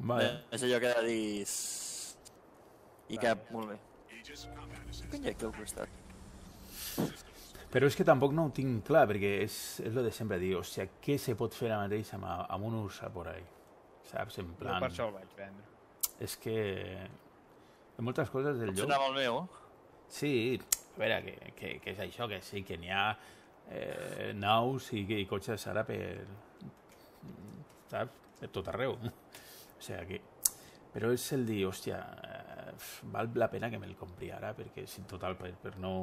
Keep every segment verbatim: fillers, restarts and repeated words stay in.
Vale. És allò que ha de dir... I cap, molt bé. Què hi ha aquí al costat? Però és que tampoc no ho tinc clar, perquè és, és lo de sempre dir, hòstia, què se pot fer ara mateix amb, amb un ursa por ahí? Saps? En plan... Jo per això el vaig vendre. És que... Hi ha moltes coses del Pots joc... anar amb el meu? Sí, a veure, que, que, que és això, que sí, que n'hi ha eh, naus i, i cotxes ara per... Saps? Per tot arreu. O sigui que... Però és el dir, hòstia, eh, val la pena que me'l compri ara, perquè si total, per, per no...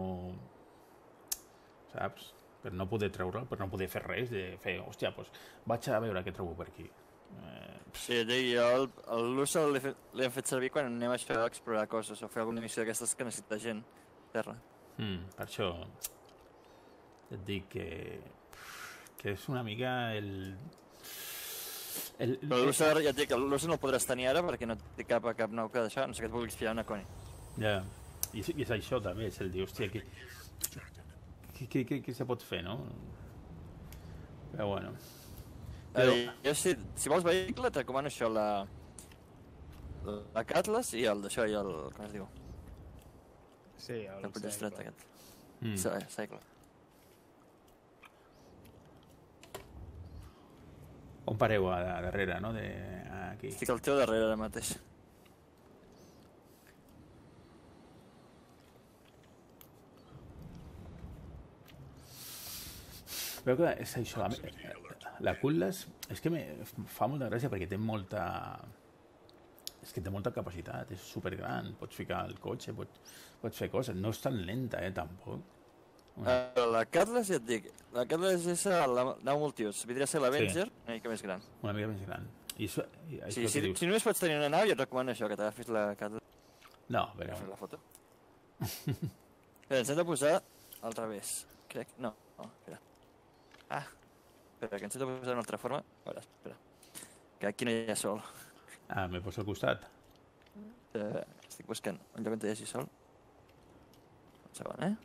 Saps? Per no poder treure'l, per no poder fer res, de fer, hòstia, doncs vaig a veure què trobo per aquí. Eh... Sí, jo l'Ursa l'hem fet servir quan anem a això a explorar coses o fer alguna missió d'aquestes que necessita gent a terra. Mm, per això et dic que, que és una mica el... el Però l'Ursa, ja et dic, l'Ursa no el podràs tenir ara perquè no té cap, cap nou que deixar, no sé que et vulguis pillar una Connie. Ja, i, i és això també, és el dir, hòstia, que... Què, què, què se pot fer, no? Però bueno. Però... Jo, si, si vols vehicle, et recomano això, la... La Catlas i el d'això, i el... com es diu? Sí, el, el Cycle. Aquest. Mm. Sí, Cycle. On pareu a, a darrere, no? De, aquí. Estic al teu darrere ara mateix. Però que és això, la Cutlass és que me fa molta gràcia perquè té molta... És que té molta capacitat, és supergran, pots ficar el cotxe, pots, pots fer coses, no és tan lenta, eh, tampoc. Una... Uh, la Catlas, ja et dic, la Catlas és la nau multiús, podria ser l'Avenger, sí. Una mica més gran. Una mica més gran. I això, i sí, si, si només pots tenir una nau, jo et recomano això, que t'agafis la Catlas. No, però... Fer la foto. Espera, ens hem de posar al revés, crec. No, no, espera. Ah, espera, que ens hem de posar d'una altra forma. A veure, espera. Que aquí no hi ha sol. Ah, me poso al costat. Uh, estic buscant un lloc on hi hagi sol. Un segon, eh?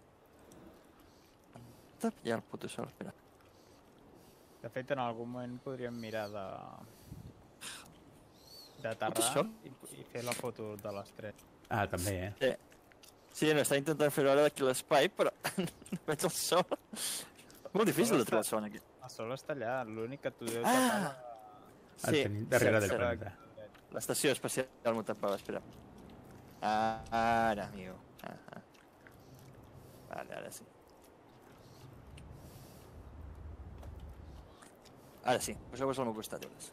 Hi ha el puto sol, espera. De fet, en algun moment podríem mirar de... d'aterrar i, i fer la foto de les tres. Ah, també, eh? Sí, sí no, estava intentant fer-ho ara d'aquí l'espai, però no veig el sol. Molt difícil de trobar el sol aquí. El sol està allà, l'únic que tu deus ah! tapar... Sí, darrere sí, del planeta. L'estació espacial m'ho tapava, espera. Ah, ara, amigo. Ah, ah. Vale, ara sí. Ara sí, poseu-vos al meu costat, Joles.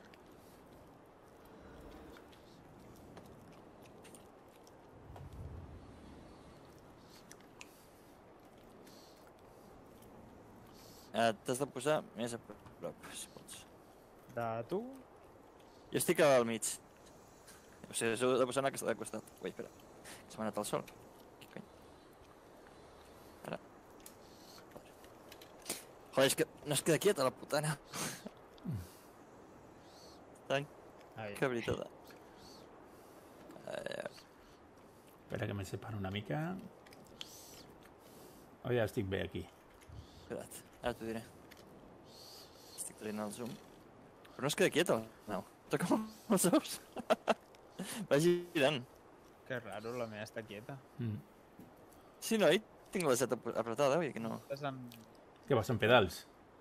Uh, T'has de posar més a prop, si pots. De tu? Jo estic al mig. O sigui, us heu de posar una que està de costat. Ui, espera. Se m'ha anat el sol. Què cony? Ara. Joder, és que no es queda quieta la putana. Ai, que veritat. Uh... Espera que me separo una mica. Oh, ja estic bé aquí. Espera't, ara t'ho diré. Estic traient el zoom. Però no es queda quieta, no. Toca amb els ous. Va girant. Que raro, la meva està quieta. Mm. Sí, no, tinc la seta apretada, oi que no? Estàs amb... Què vas, en pedals?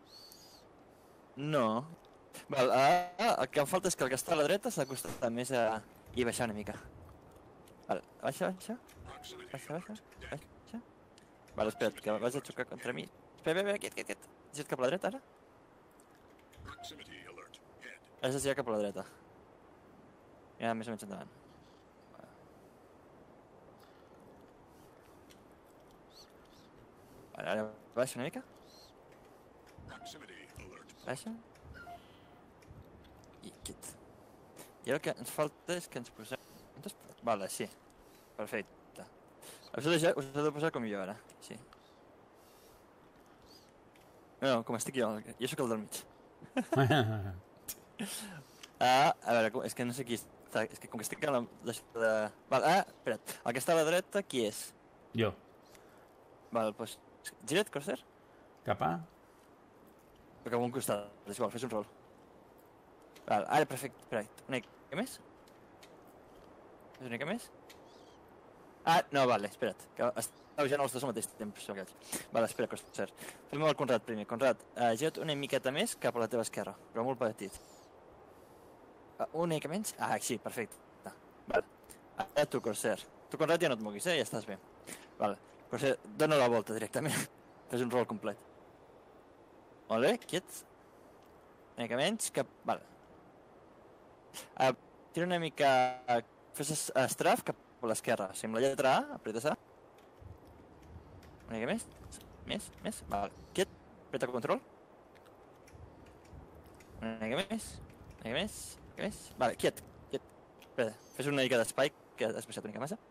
No. Val, ah, el que em falta és que el que està a la dreta s'ha d'acostar més a... i baixar una mica. Val, baixa, baixa. Baixa, baixa, baixa. Val, espera't, que vas a xocar contra mi. Espera, espera, quiet, quiet, quiet. Has girat cap a la dreta, ara? Has de girar cap a la dreta. Ja, més o menys endavant. Vale, ara baixa una mica. Baixa. I quiet. I el que ens falta és que ens posem... Vale, sí. Perfecte. Us heu de, us heu de posar com jo ara, sí. No, com estic jo, jo sóc el del mig. Ah, a veure, és que no sé qui està, és que com que estic a la... De... Val, ah, espera't, el que està a la dreta, qui és? Jo. Val, doncs, gira't, Corsair. Cap a? Cap a un costat, és igual, fes un rol. Val, ara, perfecte. Espera, una mica més? És una mica més? Ah, no, vale, espera't. Que estava ja els dos al mateix temps. Vale, espera, Corsair. Fem-ho al Conrad primer. Conrad, uh, gira't una miqueta més cap a la teva esquerra, però molt petit. Uh, una mica menys? Ah, sí, perfecte. Vale. Ara tu, Corsair. Tu, Conrad, ja no et moguis, eh? Ja estàs bé. Vale. Corsair, dona la volta directament. Fes un rol complet. Molt bé, quiet. Una mica menys, cap... Vale. Uh, tira una mica... Fes estraf cap a l'esquerra. Si amb la lletra A, apretes A. Una mica més. Més, més. Vale. Quiet. Apreta control. Una mica més. Una mica més. Una mica més. Vale, quiet. Quiet. Espera. Fes una mica d'espai, que has baixat una mica massa.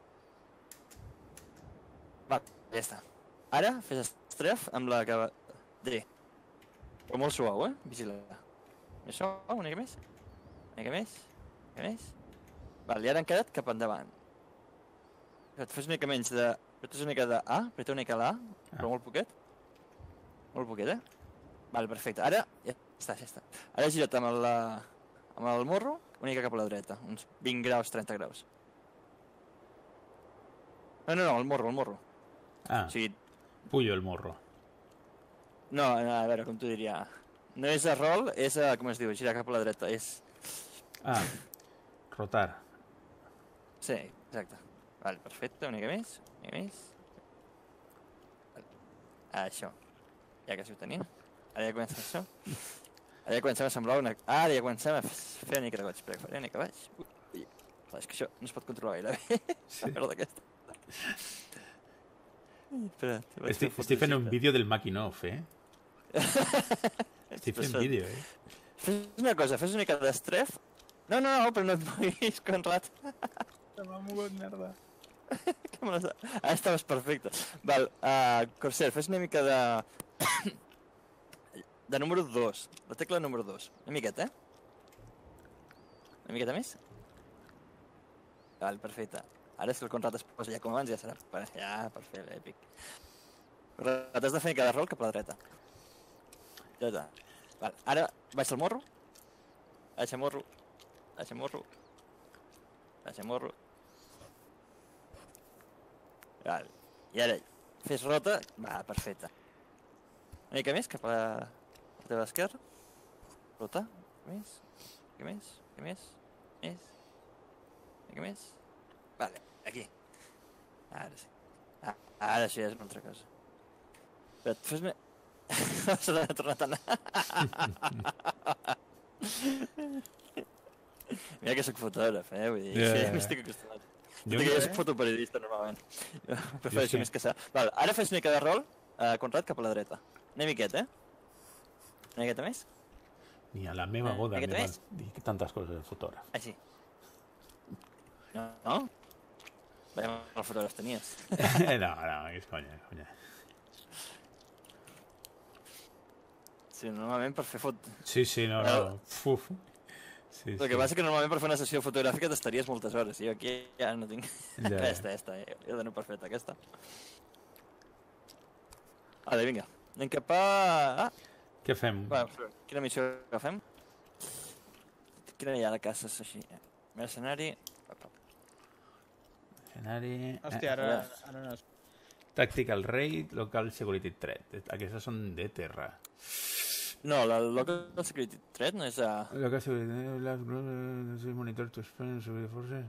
Vale, ja està. Ara, fes estraf amb la que... D. Però molt suau, eh? Vigila. Més suau, una mica més. Una mica més. Una mica més. Vale, i ara han quedat cap endavant. Et fes una mica menys de... Apretes una mica de A, apreta una mica la A, però molt poquet. Molt poquet, eh? Vale, perfecte. Ara, ja està, ja està. Ara gira't amb el, amb el morro una mica cap a la dreta. Uns vint graus, trenta graus. No, no, no, el morro, el morro. Ah, O sigui, puyo el morro. no, a veure, com t'ho diria... No és a rol, és a, com es diu, girar cap a la dreta. És... Ah, rotar. Sí, exacte. Vale, perfecte, una mica més, una mica més. Vale. Això. Ja que s'ho tenia. Ara ja comença això. Ara ja comencem a semblar una... Ara ja comencem a fer una mica de goig. Espera, faré una mica baix. Ui, ui. Clar, és que això no es pot controlar gaire bé. Sí. La merda aquesta. Espera, Estic, estic fent un vídeo del making of, eh? Estic fent vídeo, eh? Fes una cosa, fes una mica d'estref. No, no, no, però no et moguis, Conrad. Se m'ha mogut merda. Que me les... Ah, estaves perfecte. Val, uh, Corsair, fes una mica de... de número dos. La tecla número dos. Una miqueta, eh? Una miqueta més? Val, perfecte. Ara si el Conrad es posa ja com abans ja serà per, ja, per fer l'èpic. Però t'has de fer cada rol cap a la dreta. Ja està. Val, ara baixa el morro. Baixa morro. Baixa morro. Baixa morro. Val. I ara, fes rota. Va, perfecte. Una mica més cap a la teva esquerra. Rota. Més. Una mica més. Una mica més. Més. Una mica més. Vale, aquí. Ara sí. Ah, ara sí, és una altra cosa. Però fes-me... Se l'ha tornat a anar. Mira que soc fotògraf, eh? Vull dir, Yeah. sí, m'estic acostumat. Jo, Jo, jo soc fotoperiodista, normalment. Jo prefereixo sí. més que ça. Val, ara fes una mica de rol, uh, Conrad, cap a la dreta. Una miqueta, eh? Una miqueta més? ni a la meva Eh, boda aquest me més? van dir tantes coses de fotògraf. Així. No? No? Veiem el fotògraf tenies. no, no, és conya, és conya. Sí, normalment per fer fot... Sí, sí, no, no. Uf. Sí, El que sí. passa és que normalment per fer una sessió fotogràfica t'estaries moltes hores. Jo aquí ja no tinc... Ja. Ja està, ja està. Jo dono per feta aquesta. Vale, vinga. Anem cap a... Ah, Què fem? va, quina missió agafem? Quina hi ha de caces així? Mercenari... Escenari... Hòstia, ara, ara no és... Tactical Raid, Local Security Threat. Aquestes són de terra. No, la Local Security Threat no és a... Local Security Threat, monitor to spend, sobre force...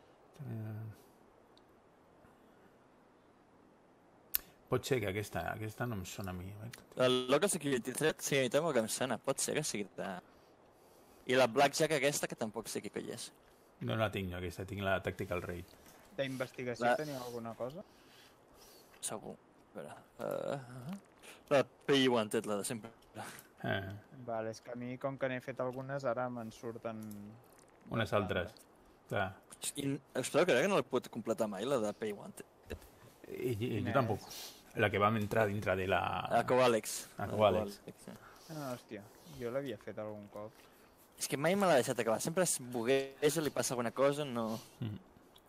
Pot ser que aquesta, aquesta no em sona a mi. La Local Security Threat, sí, a mi també que em sona. Pot ser que sigui de... I la Blackjack aquesta, que tampoc sé què coll és. No la tinc jo, aquesta, tinc la Tactical Raid. D'investigació La- teniu alguna cosa? Segur. A veure... Uh, la Pay Wanted, la de sempre. Eh, Vale, és que a mi, com que n'he fet algunes, ara me'n surten... unes altres. Clar. I espero que no la puc completar mai, la de Pay Wanted. I, i, i Quina jo tampoc. La que vam entrar dintre de la... A Covalex. A Covalex. Sí. Ah, hòstia, jo l'havia fet algun cop. És que mai me l'ha deixat acabar. Sempre es bugueja, li passa alguna cosa, no... Mm.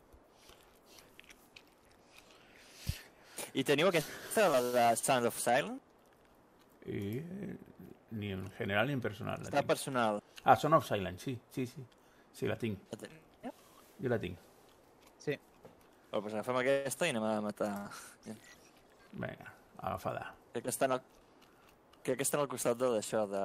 I teniu aquesta, la de Sound of Silence? I, eh, ni en general ni en personal. la Està tinc. personal. Ah, Son of Silence, sí, sí, sí. Sí, la tinc. La teniu? Jo la tinc. Sí. Bueno, doncs agafem aquesta i anem a matar... Vinga, agafada. Crec que està en el... Crec que està en el costat de d'això de...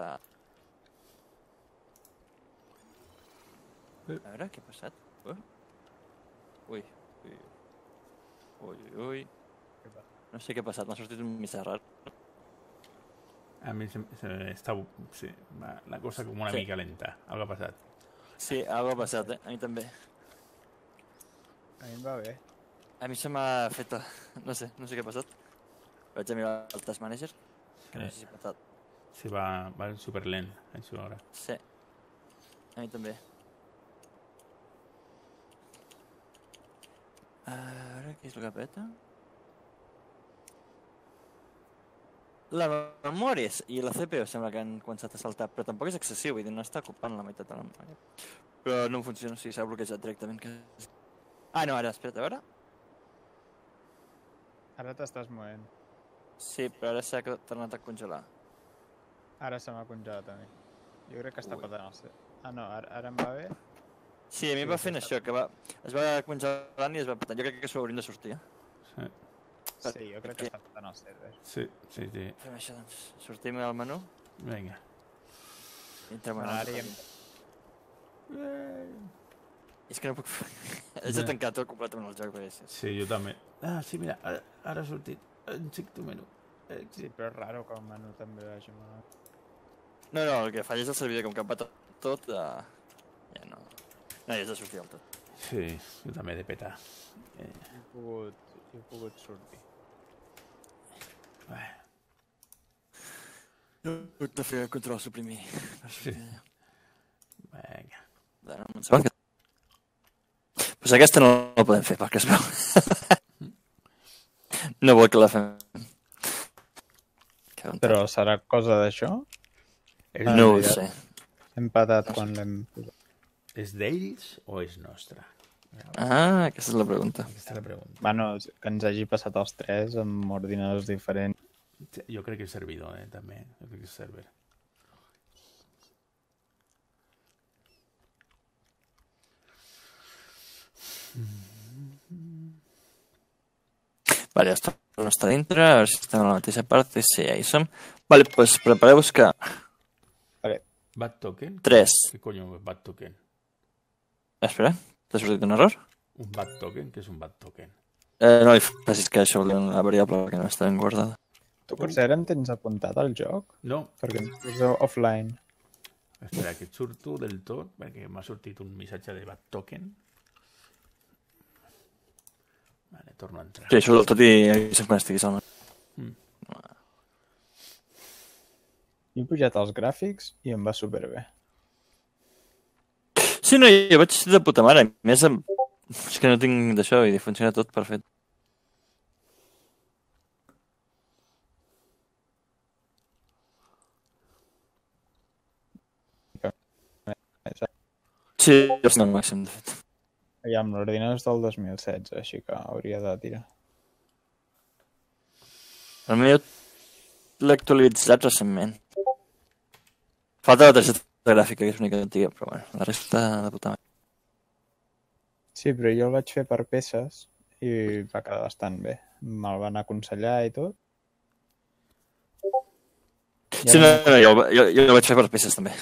Eh. A veure, què ha passat? Uh. Ui, ui, ui, ui. No sé què ha passat, m'ha sortit un missatge rar. A mi se, se està... Sí, va, la cosa com una Sí. mica lenta. Algo ha passat. Sí, algo ha passat, eh? A mi també. A mi em va bé. A mi se m'ha fet... No sé, no sé què ha passat. Vaig a mirar el Task Manager, que no Eh. sé si ha passat. Sí, va, va superlent, això ara. Sí, a mi també. A veure, què és el que peta? La memòria i la C P U sembla que han començat a saltar, però tampoc és excessiu, vull dir, no està ocupant la meitat de la memòria. Però no funciona, o sigui, s'ha bloquejat directament. Que... Ah, no, ara, espera't, a veure. Ara t'estàs movent. Sí, però ara s'ha tornat a congelar. Ara se m'ha congelat a mi. Jo crec que està Ui. patant el set. Ah, no, ara, ara em va bé. Sí, a mi Sí, va sí, fent està. això, que va... es va congelant i es va patant. Jo crec que s'ho haurien de sortir, eh? Sí, Sí, jo crec Perquè- que està patant el server. sí, sí. sí. Fem això, doncs. Sortim del menú Vinga. i entrem Bueno, en ara el... ja em... És que no puc fer... Haig de tancar tot completament el joc, perquè és... Sí, jo també. Ah, sí, mira, ara, ara ha sortit. Enxic tu menú. Eh, Sí, però és raro que el menú també vagi mal. No, no, el que falla és el servidor, com que em pata tot, uh... ja no... No, ja has de sortir del tot. Sí, jo també he de petar. Eh, He pogut, he pogut sortir. eh. No, puc de fer control suprimir. Sí. Vinga. Bueno, em sembla que... Pues aquesta no la podem fer, perquè es veu. No vol que la fem. Que bon Però serà cosa d'això? És, No ho ja. sé. Hem patat quan l'hem posat. és d'ells o és nostra? Ah, aquesta és la pregunta. Aquesta és la pregunta. Bueno, que ens hagi passat els tres amb ordinadors diferents. Jo crec que és servidor, eh, també. Jo crec que és server. Vale, ja està, no està dintre, a veure si estem a la mateixa part. Sí, ja hi som. Vale, doncs prepareu-vos que... Bad token? Tres. Què coño és bad token? Espera, t'ha sortit un error? Un bad token? Què és un bad token? Eh, no li facis que això vol dir una variable que no està ben guardada. Tu potser ara en tens apuntat al joc? No, Perquè em posa offline. espera, que et surto del tot, perquè m'ha sortit un missatge de bad token. Vale, torno a entrar. Sí, això del tot i avisa'm quan estiguis al... He pujat els gràfics i em va superbé. Sí, no, jo vaig de puta mare. A més, em- és que no tinc d'això i funciona tot perfecte. Sí, jo estic al màxim, de fet. Ja, amb l'ordinador és del dos mil setze, així que hauria de tirar. El meu l'he actualitzat recentment. Falta la targeta gràfica, que és una mica antiga, però bueno, la resta de puta mare. Sí, però jo el vaig fer per peces i va quedar bastant bé. Me'l van aconsellar i tot. I Sí, no, ara, no, jo, jo, jo el vaig fer per peces, també.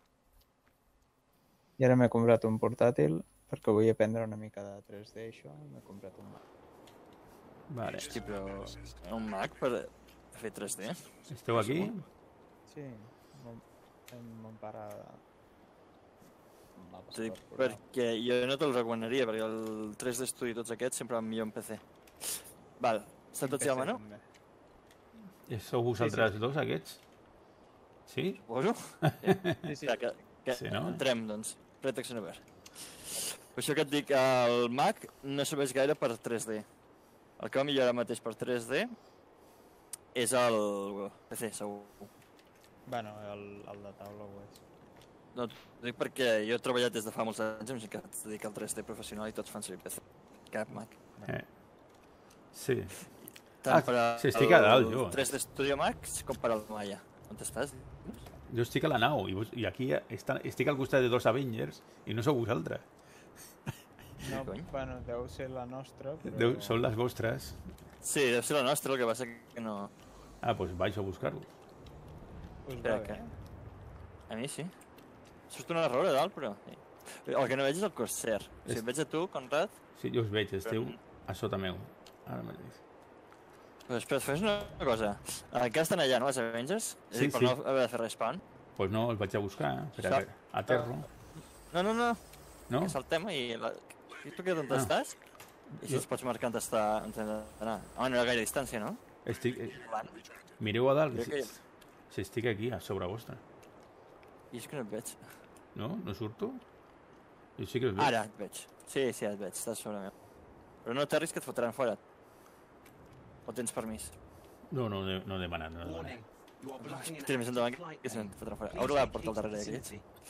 I ara m'he comprat un portàtil perquè vull aprendre una mica de tres D, això, i m'he comprat un Mac. Vale. Hosti, però un Mac per fer tres D? Esteu aquí? Sí, mon, mon pare... me'l va T'ho dic posar. perquè jo no te'l recomanaria, perquè el tres D Studio i tots aquests sempre van millor en P C. Val, estan tots ja al menú? També. I sou vosaltres dos, aquests? Sí? Suposo? Sí, sí. Ja, que, que Sí, no? entrem, doncs. Pretext obert. Per això que et dic, el Mac no serveix gaire per tres D. El que va millor ara mateix per tres D és el P C, segur. Bueno, el, el de taula ho és. No, t'ho dic perquè jo he treballat des de fa molts anys amb gent que es dedica al tres D professional i tots fan servir P C. Cap Mac. Eh. Sí. Tant Ah, per sí, estic a dalt, jo. tres D Studio Max com per al Maya. On estàs? Jo estic a la nau, i, vos, i aquí està, estic al costat de dos Avengers, i no sou vosaltres. No, Cony. bueno, deu ser la nostra, però... Deu, són les vostres. Sí, deu ser la nostra, el que passa que no... Ah, doncs pues vaig a buscar-lo. Us Espera, va bé? que- A mi sí. Surt una error a dalt, però... El que no veig és el Corsair. O sigui, És- veig a tu, Conrad, Sí, jo us veig, esteu a sota meu. Ara mateix. però després fes una cosa. Encara estan allà, no, els Avengers? És a Sí, dir, per sí. no haver de fer respawn. Doncs pues no, els vaig a buscar, per a Sa- veure, aterro. No, no, no, No? que saltem i... La... I tu que on Ah. estàs? I si Jo- els pots marcar on està, on has d'anar. Home, no hi ha gaire distància, no? Estic... eh, Van. Mireu a dalt, Crec que- si, si estic aquí, a sobre vostra. I és que no et veig. No? No surto? Jo sí que us veig. Ara et veig. Sí, sí, et veig, estàs sobre meu. Però no t'arris que et fotran fora. O tens permís? No, no, no, no he demanat, no he demanat. Tira més endavant que se et fotran fora. Obre la porta al darrere d'aquells.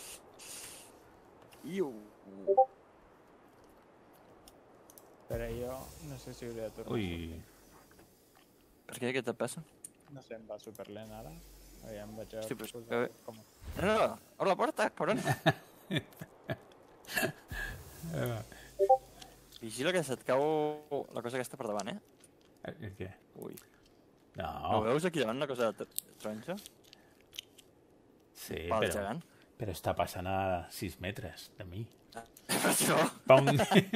Iu. Però jo no sé si hauré de tornar. Ui, Per què? Què et passa? No sé, em va superlent ara. Aviam, vaig a... Hosti, però és posar que- com... No, no, obre la porta, cabron. Vigila que se't cau la cosa aquesta per davant, eh? eh, què? Ui. No, No veus aquí davant una cosa de taronja? sí, Pal però, gegant. però està passant a sis metres de mi. Per això. Pam!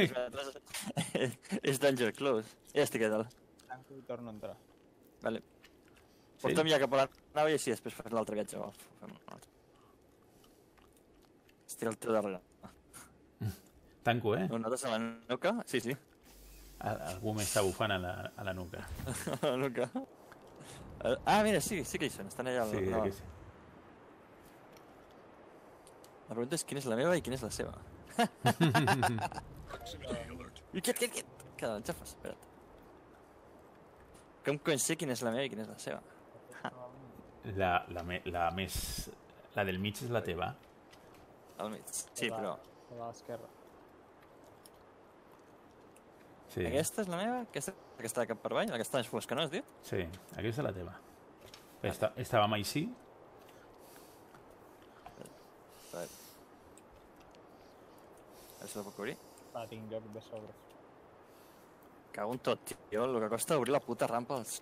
És danger close. Ja estic a dalt. Tanco i torno a entrar. Vale. Sí? Porta'm ja cap a la nau i així després fas l'altre viatge. O fem un altre. Estic al teu darrere. Tanco, eh? No notes a la nuca? Sí, sí. Al- Algú m'està bufant a la, a la nuca. A la nuca. Ah, mira, sí, sí que hi són. Estan allà. al- Sí, no. aquí sí. La pregunta és quina és la meva i quina és la seva. I quiet, quiet, quiet. Que l'enxafes, espera't. Com cony sé quina és la meva i quina és la seva? La, la, me, la més... La del mig és la teva. Al mig. Sí, però... A l'esquerra. Sí, Aquesta és la meva? Aquesta, aquesta de cap per avall? La que està més fosca, no has dit? sí, aquesta és la teva. Esta, estàvem així. A veure. A veure si la puc obrir. Va, tinc lloc de sobre. Cago en tot, tio. El que costa obrir la puta rampa als...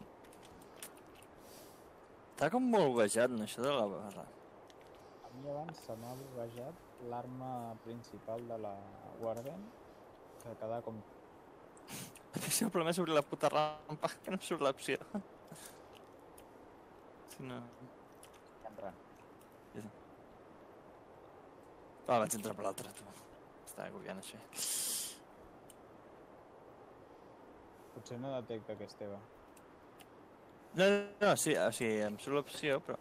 Està com molt buguejat, no, això de la barra. A mi abans se m'ha buguejat l'arma principal de la Warden, que quedava com... Si el problema és obrir la puta rampa, que no em surt l'opció. Si no... entrant. Ah, vaig entrar per l'altre, tu. Està agobiant, això. Potser no detecta que és teva. No, no, no, sí, o sigui, em surt l'opció, però...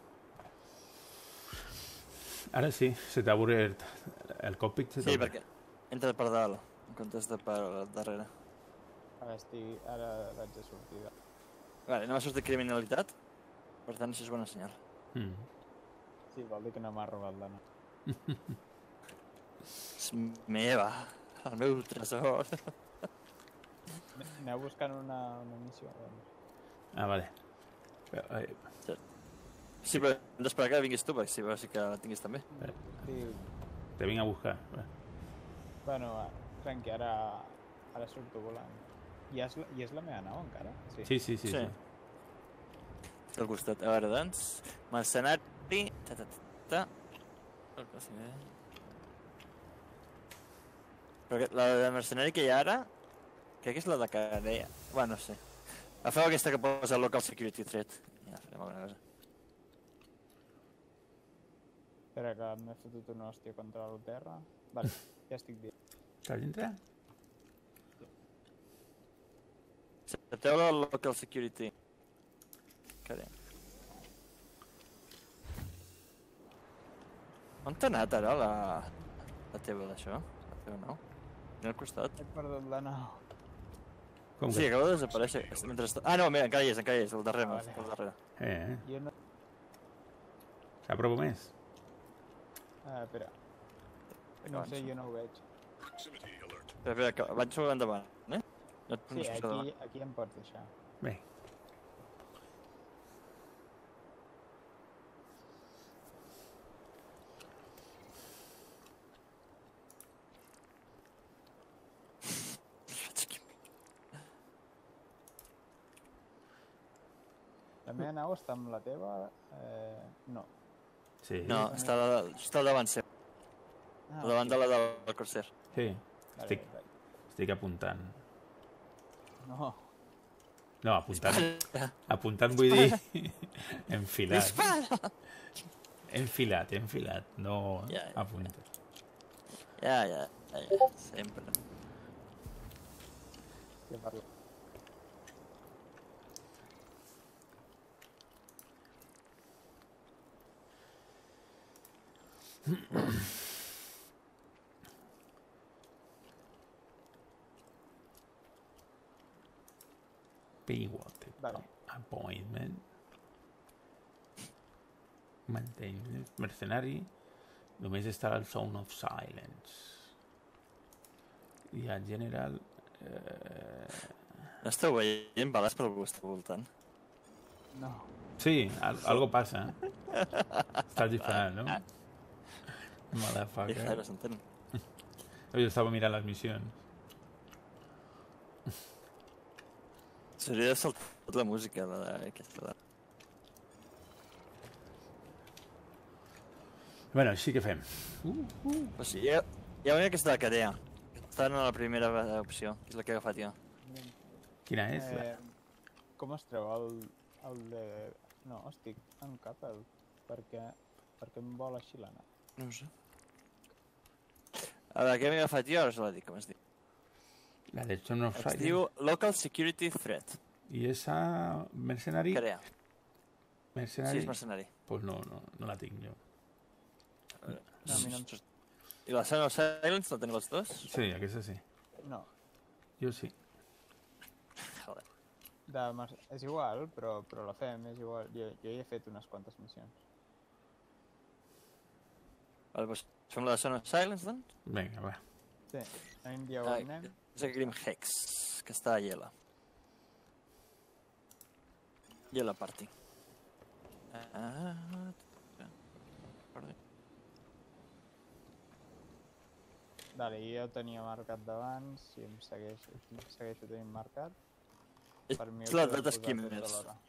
Ara sí, se t'ha obert el cockpit. Se t'ha Sí, obert. perquè entra per dalt, en comptes de per darrere. Ara estic... Ara vaig a sortir. De... Vale, no m'ha sortit criminalitat, per tant, això és bona senyal. Mm. Sí, vol dir que no m'ha robat la nau. És meva, el meu tresor. Aneu buscant una, una missió. Doncs. Ah, vale. Però, eh, Sí, però hem d'esperar que vinguis tu, perquè si veus que la tinguis també. Sí, te vinc a buscar. Va. bueno, va, tranqui, ara, ara surto volant. I és, la, I és la meva nau encara? Sí. Sí, sí, sí. Sí. sí. Al costat. A veure, doncs, mercenari... Ta, ta, ta, ta. El que sí, eh? Però que- la de mercenari que hi ha ara, crec que és la de Cadea. Bueno, no sé. Agafeu aquesta que posa Local Security Threat. Ja, farem alguna cosa. Espera, que m'he fotut una hòstia contra el terra. Vale, ja estic dins. Estàs dintre? Accepteu la Local Security. Cadea. On t'ha anat ara la, la teva d'això? La teva nau? Mira al costat. He perdut la nau. Com Sí, que? acaba de desaparèixer. Mentre està... Ah, no, mira, encara hi és, encara hi és, el darrere, Ah, ah, vale. el darrere. Eh, eh. Jo no... S'apropo més? Ah, espera. No sé, jo no ho veig. Espera, espera, que vaig sobre endavant, eh? No et Sí, no es posa aquí, aquí em pots deixar. Bé. La meva nau està amb la teva... Eh... No. Sí. No, està, està al davant seu, Ah, al davant ok. de la del Corsair. Sí. Vale, Estic, vale. estic apuntant. No. No, apuntant. Apuntant vull dir enfilat. Dispara! Enfilat, enfilat. No Ja, ja. apuntat. Ja, ja, ja, ja, sempre. Què parlo? Paywater. Vale. Appointment. Maintain. Mercenari. Només està al Sound of Silence. I en general... Eh... No esteu veient bales per algú està voltant? No. Sí, al algo passa. Estàs disparant, no? I Motherfucker. Jairo s'entén. Jo estava mirant les missions. S'hauria saltat la música de aquesta... Bueno, així que fem. Uh, uh. O sigui, hi ha, hi ha una que està de Cadea. Està en la primera opció, que és la que he agafat jo. Quina és? La... Eh, com es treu el, el de... No, estic en Capel. Per què, per què em vol així la nau? No ho sé. A veure, què m'he agafat jo? Ara us la dic, com es diu. La de Son of Es Silence. diu Local Security Threat. I esa mercenari? Cadea. Sí, Mercenari? és mercenari. Pues no, no, no la tinc jo. No, a mi no em... I la Son of Silence la teniu els dos? Sí, aquesta sí. No. Jo sí. Joder. De, mas- és igual, però, però la fem, és igual. Jo, jo hi he fet unes quantes missions. Vale, doncs fem la de Son of Silence, doncs? Vinga, va. Sí, anem Ah, diagonalment. és el Grim Hex, que està a Yela. Yela Party. Ah, perdó. Vale, jo ho tenia marcat d'abans, si em segueix, em segueixo tenint marcat. Per mi És ho la podem data posar Skimmers. tota l'hora.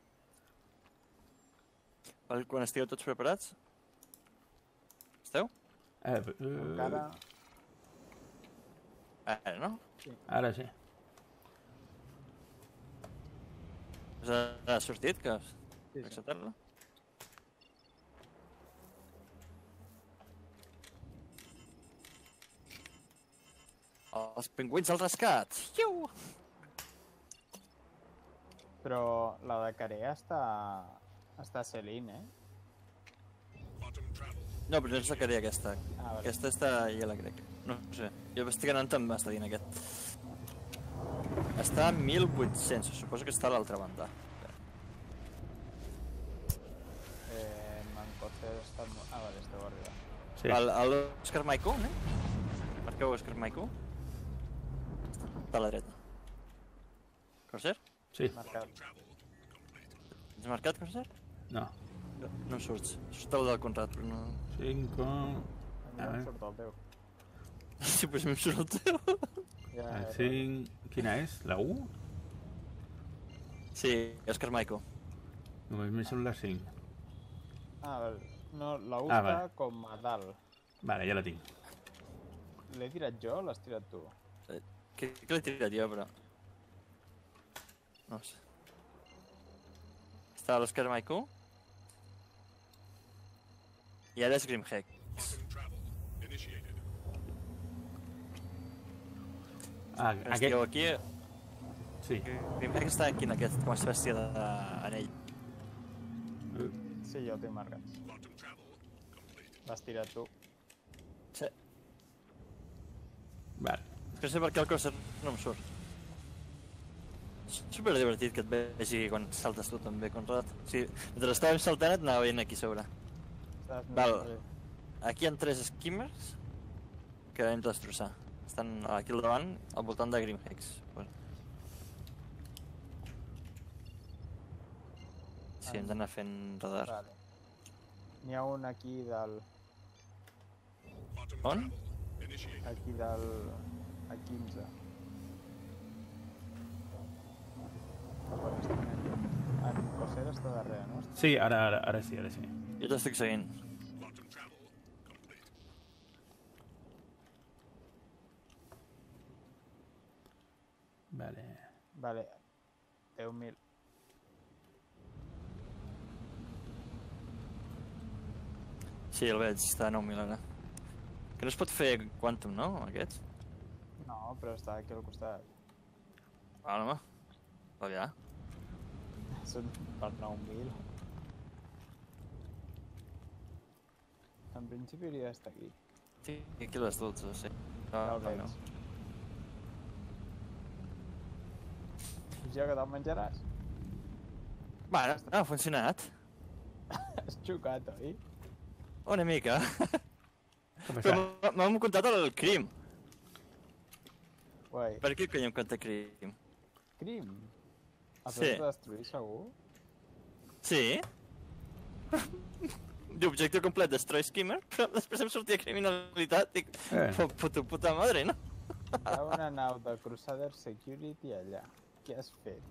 Vale, quan estigueu tots preparats? Esteu? Eh, eh, Encara... Ara, no? Ara sí. Us ha, ha sortit, que Sí, sí. acceptar-la? Els pingüins al rescat! Iu! Però la de Carea està... està a Celine, eh? No, però no és la que deia aquesta. Ah, vale. Aquesta està a Yela, crec. No sé. Jo estic anant amb està dient aquest. Està a mil vuit-cents, suposo que està a l'altra banda. Eh, Mancocer està... mo- Ah, vale, esteu arribant. Sí. El, el Oscar Maiko, eh? Marqueu Oscar Maiko. Està a la dreta. Corsair? Sí. Marcat. Ets marcat, Corsair? No. No, no surts. Surt el del Conrad, però no... Cinco... A mi A no em veure. surt el teu. Sí, pues em surt el teu. Ja, El ja, cinc... Quina és? La u? Sí, Oscar Maiko. Només me surt la cinc. Ah, vale. No, la U Ah, està vale. com a dalt. Vale, ja la tinc. L'he tirat jo o l'has tirat tu? Crec que l'he tirat jo, però... No sé. Està l'Oscar Maiko. I ara és Grimhex. Ah, aquest... Estigueu aquí. Sí. Grimhex està aquí en aquest, com a espècie d'anell. Sí, jo el tinc marcat. L'has tirat tu. Sí. Vale. És que no sé per què el Corsair no em surt. És super divertit que et vegi quan saltes tu també, Conrad. O sigui, mentre estàvem saltant et anava veient aquí a sobre. Estàs Val. més- Aquí hi ha tres skimmers que hem de destrossar. Estan aquí al davant, al voltant de Grimhex. Sí, hem d'anar fent radar. Vale. N'hi ha un aquí dalt. On? Aquí dalt... a quinze. Cap a aquesta mena. En Corsair està darrere, no? Sí, ara, ara, ara sí, ara sí. Jo t'estic seguint. Vale. Vale, deu mil. Sí, el veig, està a nou mil ara. Que no es pot fer Quantum, no, aquests? No, però està aquí al costat. Ah, home. Va ja. Són per nou mil. En principi hauria d'estar aquí. Sí, aquí les dotze, sí. Ja Ah, el veig. Ja que te'l menjaràs. Bueno, ha funcionat. Has xocat, oi? Una mica. Què Però passa? m'hem contat el crim. Guai. Per què cony hem contat crim? Crim? A Sí. tot destruir, segur? Sí. D'objectiu complet, destroy skimmer, però després em sortia criminalitat. Dic, Eh. pu- puta, puta madre, no? Hi ha una nau de Crusader Security allà. Què has fet?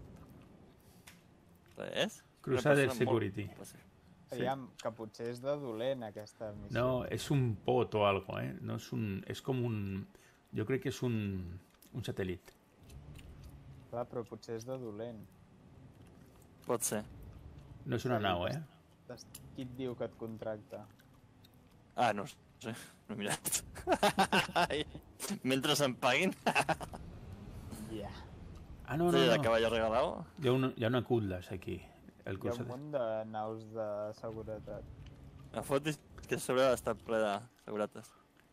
Res. Crusader Una persona Security. molt- Sí. Aviam, que potser és de dolent aquesta missió. No, és un pot o algo, eh? No és un... És com un... Jo crec que és un... Un satèl·lit. Clar, però potser és de dolent. Pot ser. No és una nau, eh? Des- Qui et diu que et contracta? Ah, no sé. No he mirat. Mentre se'n paguin. Ja. Ah, no, Sí, no, de no. caballo regalado. Hi ha una, hi ha una Cutlass aquí. El Hi ha un Crusader. munt de naus de seguretat. La foto és que sobre està ple de segurates.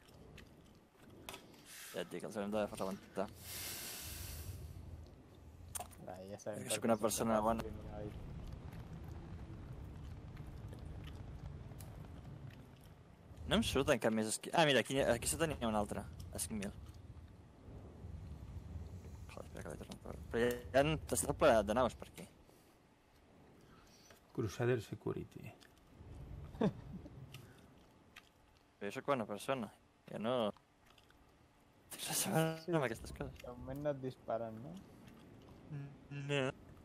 Ja et dic, els haurem de fer rebentar. Va, ja sabem Que per sóc què una s'està persona fent bona. criminalitat. No em surten cap més esquí... Ah, mira, aquí, aquí se tenia un altre. Esquí mil. Joder, espera que l'he tornat a veure. Però ja, ja han estat ple de naus per aquí. Crusader Security. Però jo sóc bona persona. Ja no... Tinc res a veure amb aquestes coses. De moment no et disparen, no? No.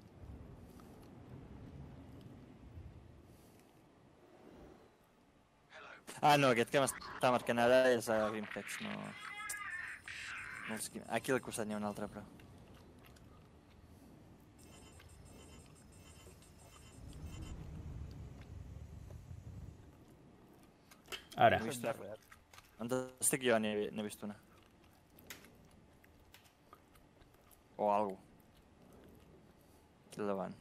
Ah, no, aquest que m'està marcant ara és a Grimpex, no... no els... Aquí al costat n'hi ha un altre, però... Ara. No he vist res. On estic jo n'he n'he vist una. O algú. Aquí al davant.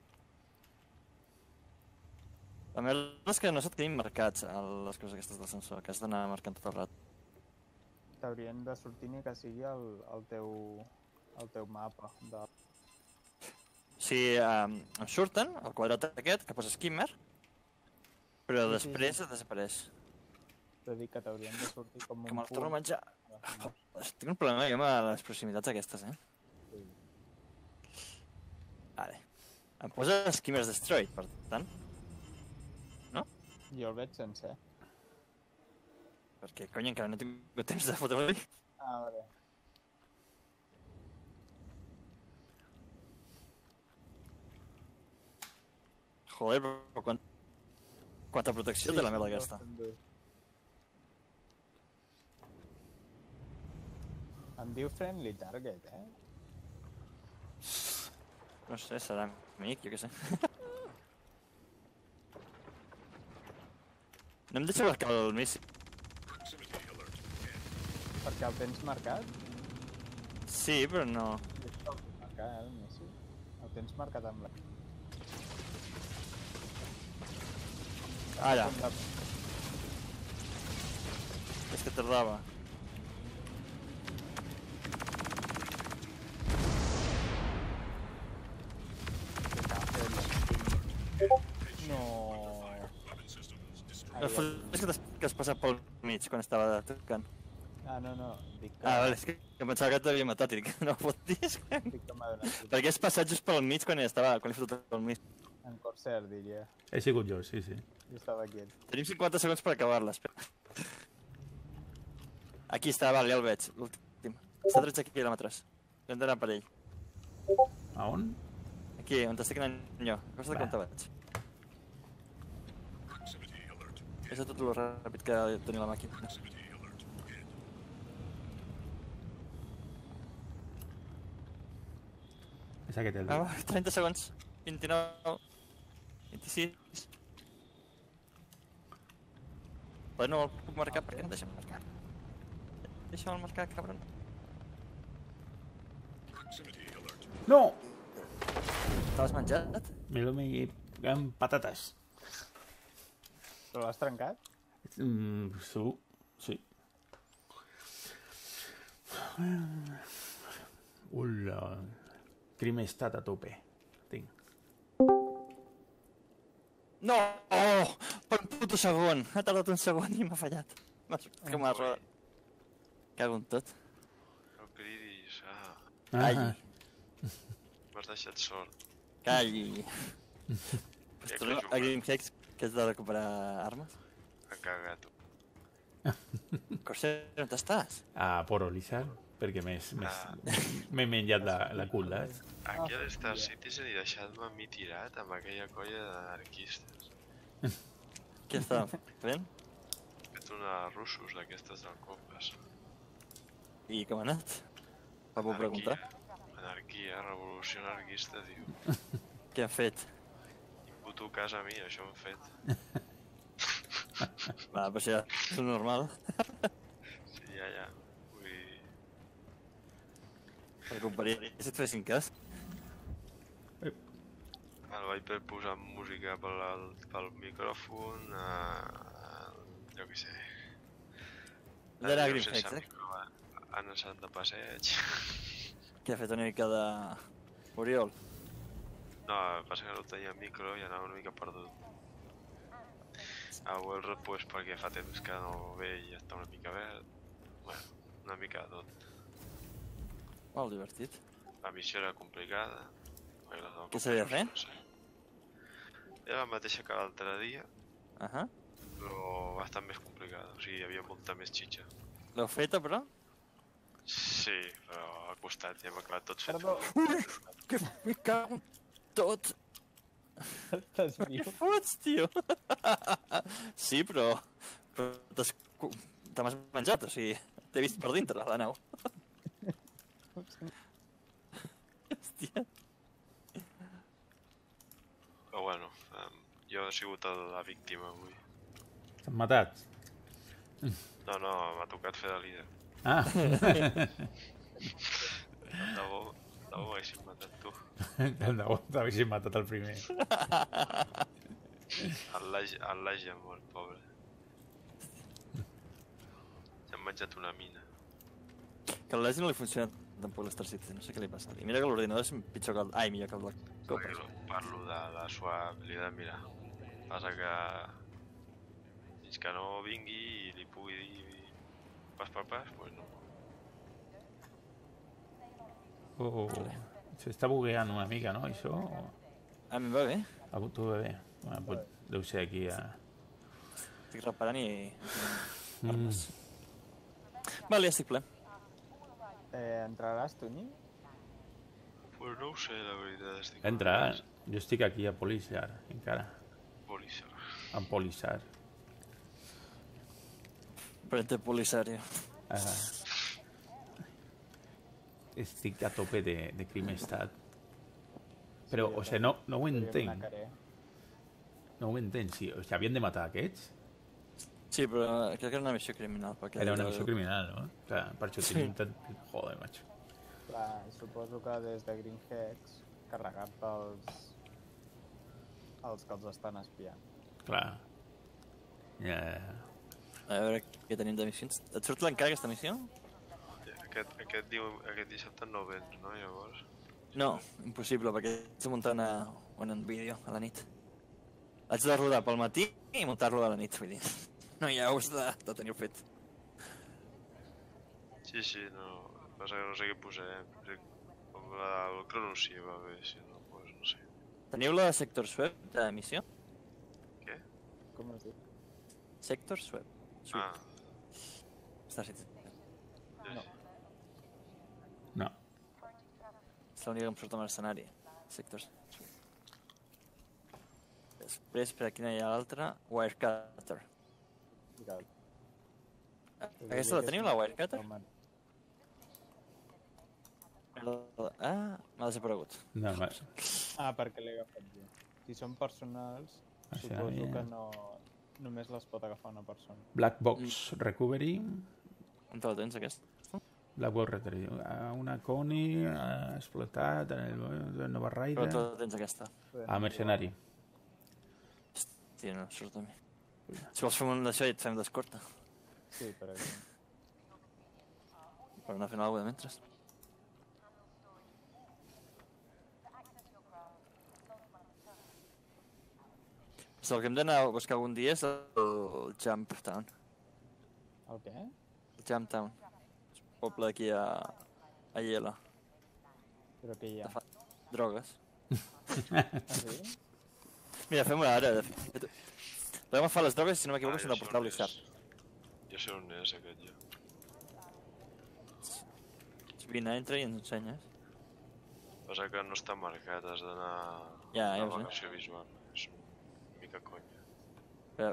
La merda és que no se't quedin marcats el- les coses aquestes del sensor, que has d'anar marcant tot el rato. T'haurien de sortir ni que sigui el, el, teu, el teu mapa. De... Si um, em surten, el quadrat aquest, que posa skimmer, però Sí, sí, després desapareix. T'he dit que t'haurien de sortir com un Que me'l torno a punt. menjar. Tinc un problema jo amb les proximitats aquestes, eh? Sí. Vale. Em posa skimmers destroyed, per tant, Jo el veig sencer. perquè, cony, encara no he tingut temps de fotre-li. Ah, vale. Joder, però quan... quanta protecció té la merda aquesta. Em diu friendly target, eh? No sé, serà amic, jo què sé. No em deixa marcar el missi. Perquè el tens marcat? Sí, però no... Jo el tinc marcat, eh, el Messi. El tens marcat amb la... Ara, Amb la- és que tardava. No. El fot és que, t'has- que has passat pel mig quan estava tocant. Ah, no, no. Dic que, Ah, vale, és que em pensava que t'havia matat i dic, no fotis. dic que m'ha donat Perquè has passat just pel mig quan estava, quan he fotut pel mig. en Corsair, diria. He sigut jo, sí, sí. Jo estava aquí. Tenim cinquanta segons per acabar-la, espera. Aquí està, vale, ja el veig, l'últim. Està a tretze quilòmetres. Hem d'anar per ell. A on? Aquí, on estic anant jo. Costa de com te vaig. És tot el ràpid que tenia la màquina. És aquest el... Ah, trenta segons. vint-i-nou. vint-i-sis. Però no el puc marcar perquè em deixa marcar. Deixa'm marcar, cabron. No! Te l'has menjat? Me lo me amb patates. Però l'has trencat? Mm, segur, sí. Ula, crim estat a tope. Tinc. No! Oh, per un puto segon. Ha tardat un segon i m'ha fallat. Que m'ha rodat. Cago en tot. No cridis, ah. Calli. M'has deixat sol. Calli. Ja Tu, a Grimhex, que has de recuperar armes? M'ha cagat. Corsair, on estàs? A Port Olizar, perquè més m'he menjat la, la cul·la. Aquí a l'Star Citizen i deixat-me a mi tirat amb aquella colla d'anarquistes. Què estàvem fent? He fet una russos d'aquestes del Copes. I com ha anat? Va puc preguntar? Anarquia, revolució anarquista, tio. Què han fet? Imputo casa a mi, això han fet. Va, però això ja és normal. Sí, ja, ja. Vull dir... Per comparir, si et fessin cas. El vaig per posar música pel, pel micròfon, uh, jo què sé. Era Grimhex, eh? Han anat de passeig. Què ha fet una mica de... Oriol? No, passa que no tenia micro i anava una mica perdut. A World pues, perquè fa temps que no ve i està una mica verd. Bueno, una mica de tot. Molt divertit. La missió era complicada. Què s'havia de fer? No sé. Era la mateixa que l'altre dia, Ahà. però bastant més complicada. O sigui, hi havia molta més xitxa. L'heu feta, però? Sí, però al costat ja hem acabat tots fent. Perdó, Ui, que me cago en tot. estàs Què viu? fots, tio? Sí, però... però t'has... cu- te m'has menjat, o sigui... T'he vist per dintre, la nau. Hòstia. Però bueno, um, jo he sigut el- la víctima avui. T'han matat? No, no, m'ha tocat fer de líder. Ah, De bo, de bo m'haguessin matat tu. tant de bo t'haguessin matat el primer. El Laia, el Laia mort, pobre. S'han menjat una mina. Que al Legend no li funciona tampoc l'Star Citizen, no sé què li passa. I mira que l'ordinador és pitjor que el... Ai, millor que el de Copes. Parlo, parlo de la seva habilitat, mira. Passa que... Fins que no vingui i li pugui dir pas per pas, pues no. Oh, s'està bugueant una mica, no, això? A mi em va bé. A tu va bé. Bueno, pot, deu ser aquí a... Estic reparant i... Mm. Vale, ja estic ple. Eh, entraràs tu, Ni? Pues no ho sé, la veritat. Estic Entra, jo estic aquí a Polissar, encara. Polissar. A Polissar. Prente Polisario. Uh, estic a tope de, de crim estat. Però, o sigui, no, no ho entenc. No ho entenc, sí. O sigui, havien de matar aquests? Sí, però crec que era una missió criminal. Perquè Era una missió criminal, no? Clar, per això Sí. tenim tant... Joder, macho. Clar, suposo que des de Greenheads, carregat pels... els que els estan espiant. Clar. Ja, ja. A veure què tenim de missions. Et surt l'encara aquesta missió? Aquest, aquest, diu, aquest dissabte no vens, no, llavors? No, impossible, perquè haig de muntar una, un vídeo a la nit. Haig de rodar pel matí i muntar-lo a la nit, vull dir. No hi ha ous de, de tenir fet. Sí, sí, no... Passa que no sé què posarem. Com la del Cronos sí va bé, si no, pues no sé. Teniu la Sector Swap de missió? Què? Com es diu? Sector Swap. Ah, Star Citizen. sí, No. sí. No. És l'única que em surt amb l'escenari. Sector Swap. Després, per aquí no hi ha l'altra. Wirecutter. Aquesta la teniu, la Wirecutter? Ah, m'ha desaparegut. No, ma... Ah, perquè l'he agafat jo. Si són personals, Això suposo ja. que no... Només les pot agafar una persona. Black Box Recovery. On te la tens, aquesta? Black Box Recovery. Una Connie ha explotat en el Nova Però Raida. tu la tens, aquesta. Ah, Mercenari. Hòstia, no, surt a mi. Si vols fem un d'això i et fem d'escorta. Sí, per exemple. Per anar fent alguna cosa de mentre. El que hem d'anar a buscar algun dia és el Jump Town. El què? El Jump Town. És un poble d'aquí a, a Iela. Però què hi ha? De fa... Drogues. Ah, sí? Mira, fem-ho ara. Podem agafar les drogues, si no m'equivoco, Ah, és jo una sé portal on Lizard. és. Jo sé on és aquest ja. Vine, entra i ens ensenyes. Passa que no està marcat, has d'anar Ja, a ja la ho sé. marcació visual. És una mica conya. Espera.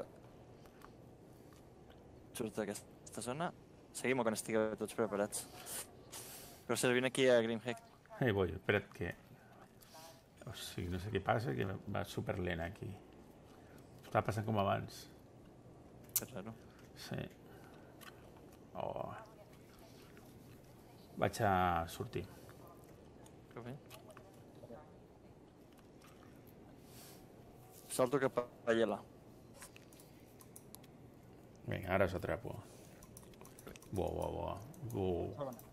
Surt d'aquesta zona. Seguim-ho quan estigueu tots preparats. Però si vine aquí a Grimhead. Eh, voy, espera't que... O sigui, no sé què passa, que va superlent aquí. Està passant com abans. Que raro. Sí. Oh. Vaig a sortir. Que bé. Salto cap a Iela. Vinga, ara us atrapo. Buah, buah, buah. Buh. Segona.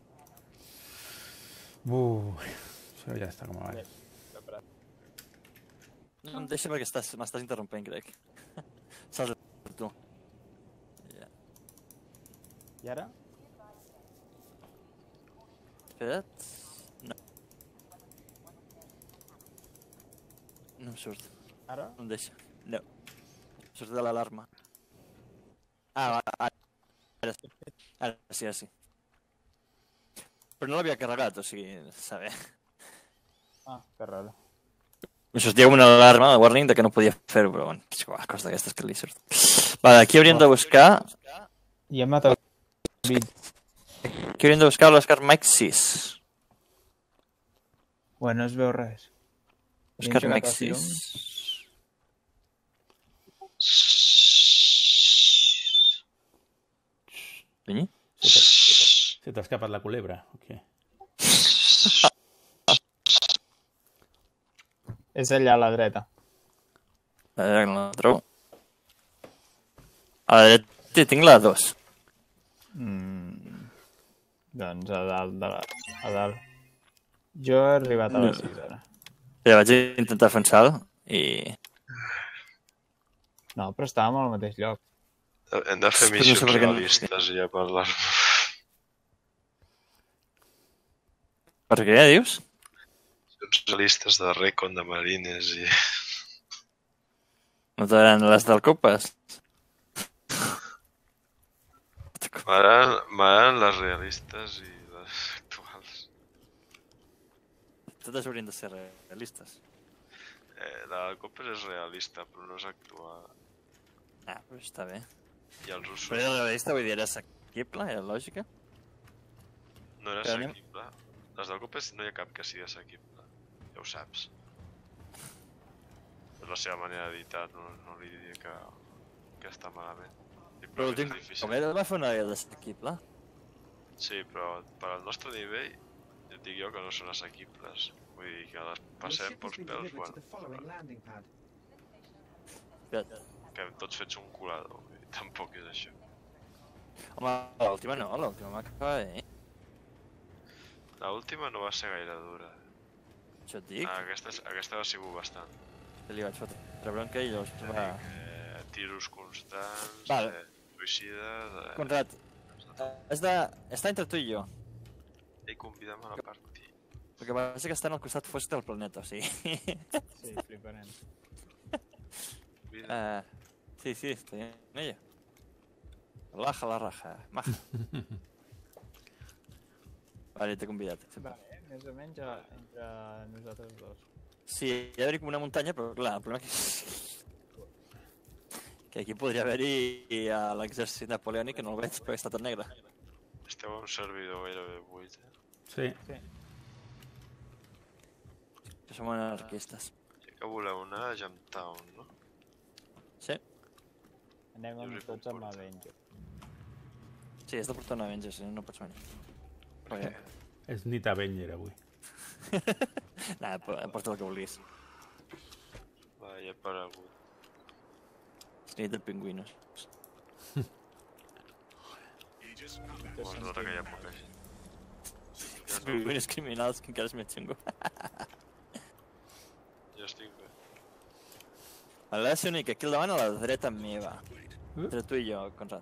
Buh. Això ja està com abans. Preparat. No em deixa perquè estàs, m'estàs interrompent, crec. Salta tu. Ja. I ara? Espera't. No. No em surt. Ara? No em deixa. No. Em surt de l'alarma. Ah, va, ara. Ara sí. Ara sí, ara sí. Però no l'havia carregat, o sigui, saber. Ah, que raro. Em sortia com una alarma de warning de que no podia fer-ho, però bueno, és igual, cosa d'aquestes que li surt. Vale, aquí hauríem de buscar... I hem matat el bit. Aquí hauríem de buscar l'Oscar Mike sis. Bueno, no es veu res. Oscar Tenim Mike gravació. sis. Vinyi? Se t'ha escapat la culebra, o què? És allà a la dreta. A veure, que no la trobo. A la dreta tinc la dos. Mm. Doncs a dalt, de la... a dalt. Jo he arribat a la sis ara. Ja vaig intentar fer un salt i... No, però estàvem al mateix lloc. Hem de fer Però no sé missions per què no- realistes ja per les... Per què, dius? Missions realistes de Recon, de Marines i... No t'agraden les del Copes? M'agraden les realistes i les actuals. Totes haurien de ser realistes. Eh, la del Copes és realista, però no és actual. Ah, però està bé. I els russos Però era realista, vull dir, era assequible, era lògica. no era però anem- assequible. Les del Copes no hi ha cap que sigui assequible. Ja ho saps. És la seva manera d'editar, no, no li diria que, que està malament. Però Simplement l'últim és difícil. com era, va fer una idea d'assequible. Sí, però per al nostre nivell, ja et dic jo que no són assequibles. Vull dir que les passem pels pèls, bueno, Espera't. que hem tots fets un colador, vull dir, tampoc és això. Home, l'última no, l'última m'acaba bé. L'última no va ser gaire dura. Això et dic, Ah, aquesta, aquesta va sigut bastant. que li vaig fotre bronca i llavors va... Eh, tiros constants, Vale. eh, suïcides... Eh, Conrad, has de... està entre tu i jo. Ei, convida'm a la partida. El que passa que està en el costat fosc del planeta, o sigui... Sí, fliparem. Convida. Uh, sí, sí, estoy en ella. Relaja la raja, maja. Vale, t'he convidat. Vale, més o menys a, entre nosaltres dos. Sí, hi ha d'haver com una muntanya, però clar, el problema és que Que aquí podria haver-hi a l'exèrcit napoleònic, que no el veig perquè està tot negre. Esteu a un servidor gairebé buit, eh? Sí. Sí. Que som anarquistes. Ja que voleu anar a Jamtown, no? Sí? Anem Jo amb us hi tots amb comporto. Avenger. Sí, has de portar una Avenger, si no, no pots venir. Perquè... És nit Avenger avui. Nah, porta el que vulguis. Va, ja he aparegut. És nit de pingüinos. Bon, es nota que hi ha poca gent. Els pingüinos criminals, que encara és més xungo. Jo estic bé. L'ha de ser únic, aquí al davant a la dreta meva. Entre tu i jo, Conrad.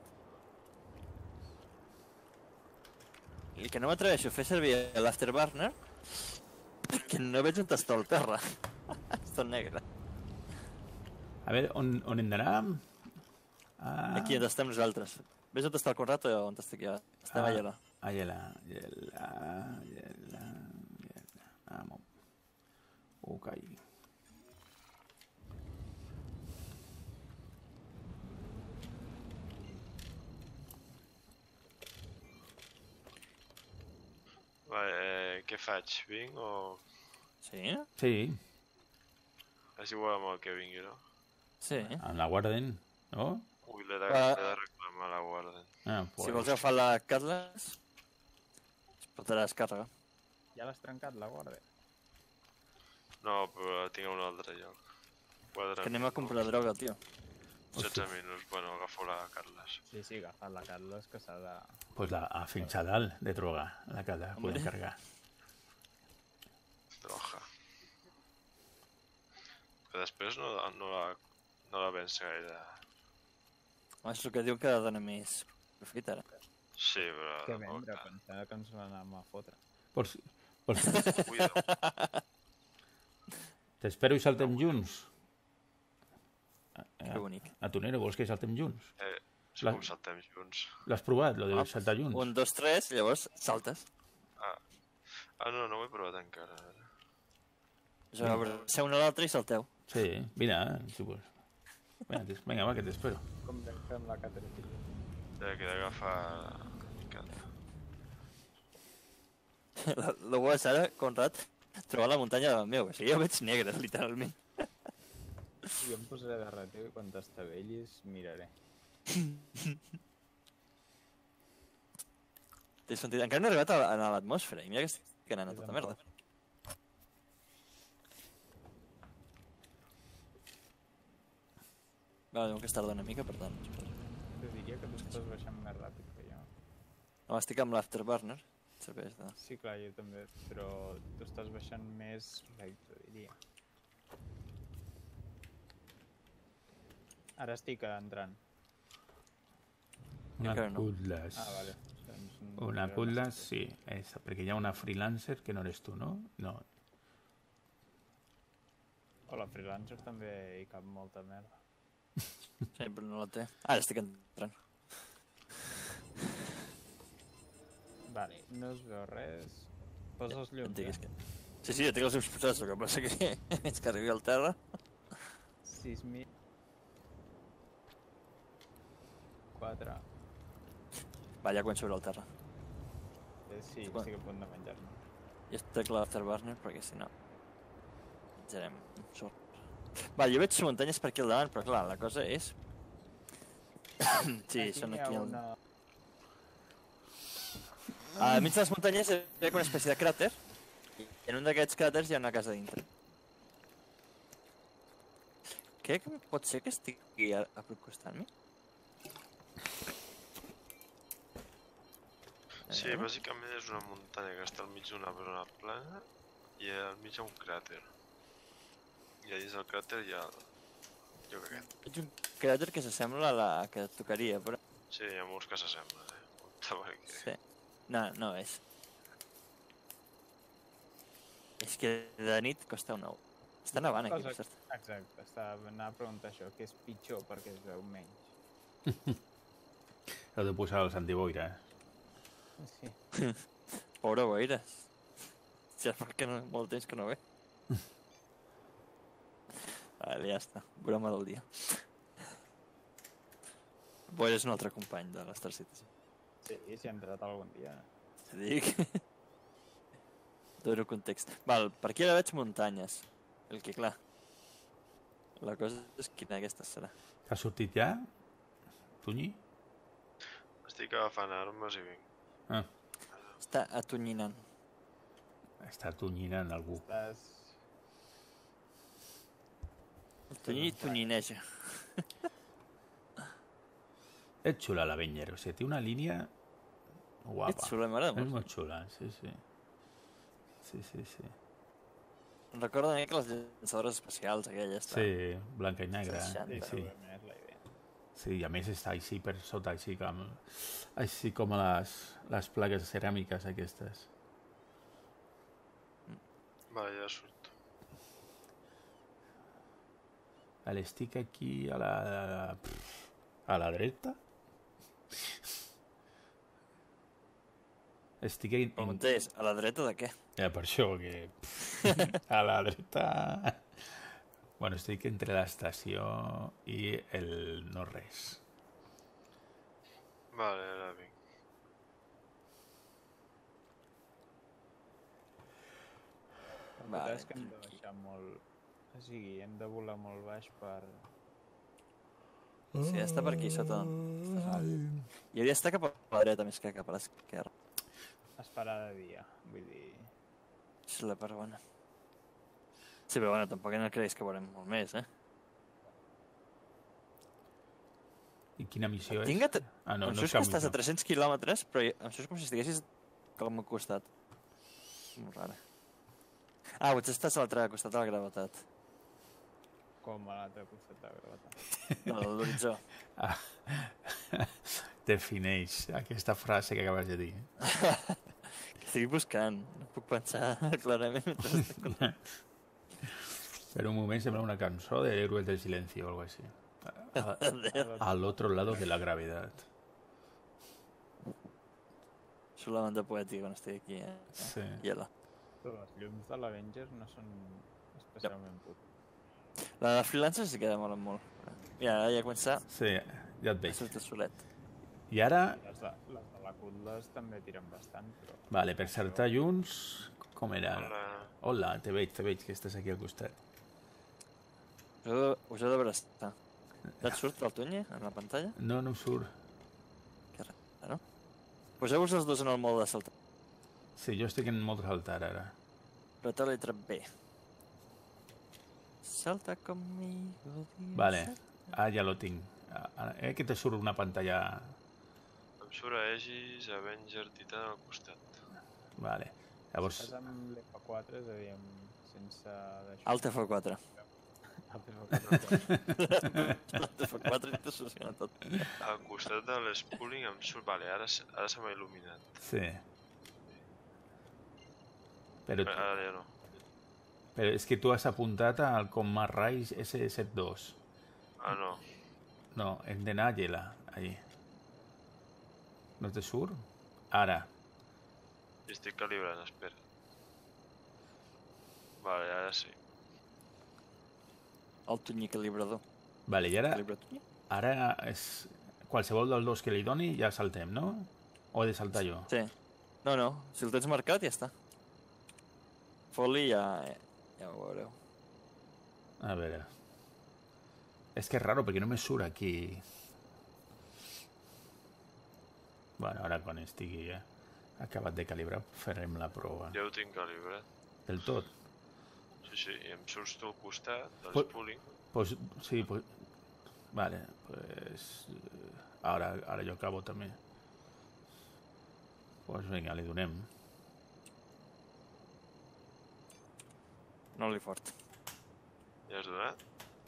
I que no m'atreveixo a fer servir l'afterburner perquè no veig on està el terra. És tot negre. A veure, on, on hem d'anar? Ah, Aquí on estem nosaltres. Ves on està el Conrad o on estic jo? Estem Ah. allà. Allà, allà, allà, allà. Vamos. Ok. Va, eh, què faig? Vinc o... Sí? Sí, És igual amb el que vingui, no? Sí. amb la Warden, no? Ui, l'he de, Ah. l'he de reclamar a la Warden. Ah, Si vols agafar la Catlas, es portarà descàrrega. Ja l'has trencat, la guarda. No, però la tinc a un altre lloc. Quatre Que anem a comprar droga, tio. setze minuts, bueno, agafo la Carles. Sí, sí, agafa la Carles, que s'ha de... Pues la, a fins a dalt de droga, la cada Hombre. podem carregar. Droga. Que després no, no la, no la vens gaire. Home, és el que diu que dona més profit, ara. Sí, però... Què tampoc vendre? tant. Pensava que ens l'anàvem a fotre. Vols, vols, Cuida. t'espero i saltem junts? Que bonic. A Tonero, vols que saltem junts? Eh, sí, La- com saltem junts. L'has provat, lo de Ah, saltar junts? Un, dos, tres, llavors saltes. Ah, ah no, no ho he provat encara. a veure. Us abraceu un a l'altre i salteu. Sí, vine, si vols. Vinga, t'es- vinga, va, que t'espero. Com fem la Caterpillar? Ja que he d'agafar... Cada. La, la bo és ara, Conrad, trobar la muntanya davant meu. O sigui, jo veig negre, literalment. Jo em posaré de relatiu i quan t'estavellis miraré. Té sentit. Encara no he arribat a, a l'atmosfera i mira que estic anant a tota merda. Va, deuen que es tarda una mica, per tant. Jo diria que tu estàs baixant més ràpid que jo. No, estic amb l'afterburner. Serveix de... Sí, clar, jo també, però tu estàs baixant més recte, diria. Ara estic entrant. Una encara no. Cutlass. Ah, vale. Doncs, Una era Cutlass, més- sí. És, perquè hi ha una freelancer que no eres tu, no? No. O la freelancer també hi cap molta merda. Sí, però no la té. Ara estic entrant. Vale, no es veu res. Posa els llums, Digues eh? que... Sí, sí, jo tinc els llums posats, el que passa que és que arribi al terra. sis mil... quatre... Va, ja començo a veure el terra. Eh, sí, Quan- estic a punt de menjar-me. I estic a l'afterburner perquè si no... Menjarem sort. Va, jo veig muntanyes per aquí al davant, però clar, la cosa és... sí, són n'hi ha aquí al... una... A mig de les muntanyes hi ha com una espècie de cràter, i en un d'aquests cràters hi ha una casa dintre. Crec que pot ser que estigui a, a prop costant-me. Sí, bàsicament és una muntanya que està al mig d'una zona plana i al mig hi ha un cràter. I a dins del cràter hi ha el lloc aquest. Veig un cràter que s'assembla a la que et tocaria, però... Sí, hi ha murs que s'assemblen, eh? Compte perquè... Sí. No, no és. És que de nit costa un ou. Està nevant aquí, Cosa- per cert. Exacte, estava anant a preguntar això, què és pitjor perquè es veu menys. Heu de posar els antiboires. Sí. Pobre boires. Ja fa que no, molt temps que no ve. Vale, ja està. Broma del dia. Boyle és un altre company de l'Star Citizen. Sí, si ha entrat algun dia. T'ho dic. Dono context. Val, per aquí ara veig muntanyes. El que, clar, la cosa és quina aquesta serà. Has sortit ja, Tunyi? Estic agafant armes i vinc. Ah, Està atonyinant. està tunyinant algú. Estàs... El Tonyi tonyineja. És xula l'Avenger, o sigui, té una línia guapa. Ets xula, m'agrada És molt. molt xula, sí, sí. Sí, sí, sí. Em recorda una mica les llançadores espacials, aquelles. Sí, blanca i negra. seixanta, I sí. És la idea. Sí, i a més està així per sota, així com, així com les, les plaques ceràmiques aquestes. Vale, ja surto. Vale, estic aquí a la, a la dreta. Estic en... Pregunta és, a la dreta de què? Ja, per això que... a la dreta... Bueno, estic entre l'estació i el no-res. Vale, ara vinc. La veritat és que hem de baixar molt... O sigui, hem de volar molt baix per... Sí, està per aquí sota. I hauria d'estar cap a la dreta més que cap a l'esquerra. esperar de dia, vull dir... És la part bona. Sí, però bueno, tampoc no creguis que veurem molt més, eh? I quina missió és? Tinga... Ah, no, Em no surt és que cap estàs a missió. tres-cents quilòmetres, però em surt com si estiguessis com al costat. Molt rara. Ah, potser estàs a l'altre costat de la gravetat. Com a l'altre costat de la gravetat. No, de l'horitzó. Ah. Defineix aquesta frase que acabes de dir. Que estic buscant. No puc pensar clarament mentre estic contant. Per un moment sembla una cançó de Héroes del Silencio o algo así. Al otro lado de la gravedad. Surt la banda poètica quan estic aquí, eh? Sí. Hiela. Però els llums de l'Avengers no són especialment putos. La de freelancer sí que mola molt. Mira, ara ja ha començat Sí, ja et a veig. sortir solet. I ara, Les de, les de la Cutlass també tiren bastant, però... vale, per saltar junts, com era? Hola. Hola, te veig, te veig, que estàs aquí al costat. Us heu de, us heu de brastar. Ja et surt el Tunyi en la pantalla? No, no em surt. Que raro, no? Poseu-vos els dos en el mode de saltar. Sí, jo estic en mod saltar ara. Apreteu la lletra B. Salta conmigo. Dios, Vale, salta. ah, ja lo tinc. Ah, ah, Eh, que te surt una pantalla... Em surt Aegis, Avenger, Titan al costat. Vale, llavors... Estàs amb l'F quatre, és a dir, amb... sense... d'això. Alt F quatre. Alt F quatre. Alt F quatre i te soluciona tot. Al costat de l'Spooling em surt... Vale, ara, s- ara se m'ha il·luminat. Sí. Però, Ara ja no. però és que tu has apuntat al Comma Rise S setanta dos. Ah, no. No, hem d'anar a Yela, allí. No te surt? Ara. I estic calibrant, espera. Vale, ara sí. El Tunyi calibrador. Vale, i ara, Calibra Tunyi? ara és... Qualsevol dels dos que li doni ja saltem, no? O he de saltar jo? Sí. No, no. Si el tens marcat ja està. Fot-li ja... ja ho veureu. A veure... És que és raro, perquè no me surt aquí... Bueno, ara quan estigui eh, acabat de calibrar farem la prova. Ja ho tinc calibrat. Del tot? Sí, sí, i em surts tu al costat de Pot- l'Spooling. Pues, sí, pues... Vale, pues... eh, Ara, ara jo acabo també. Pues vinga, li donem. No li fort. Ja has donat?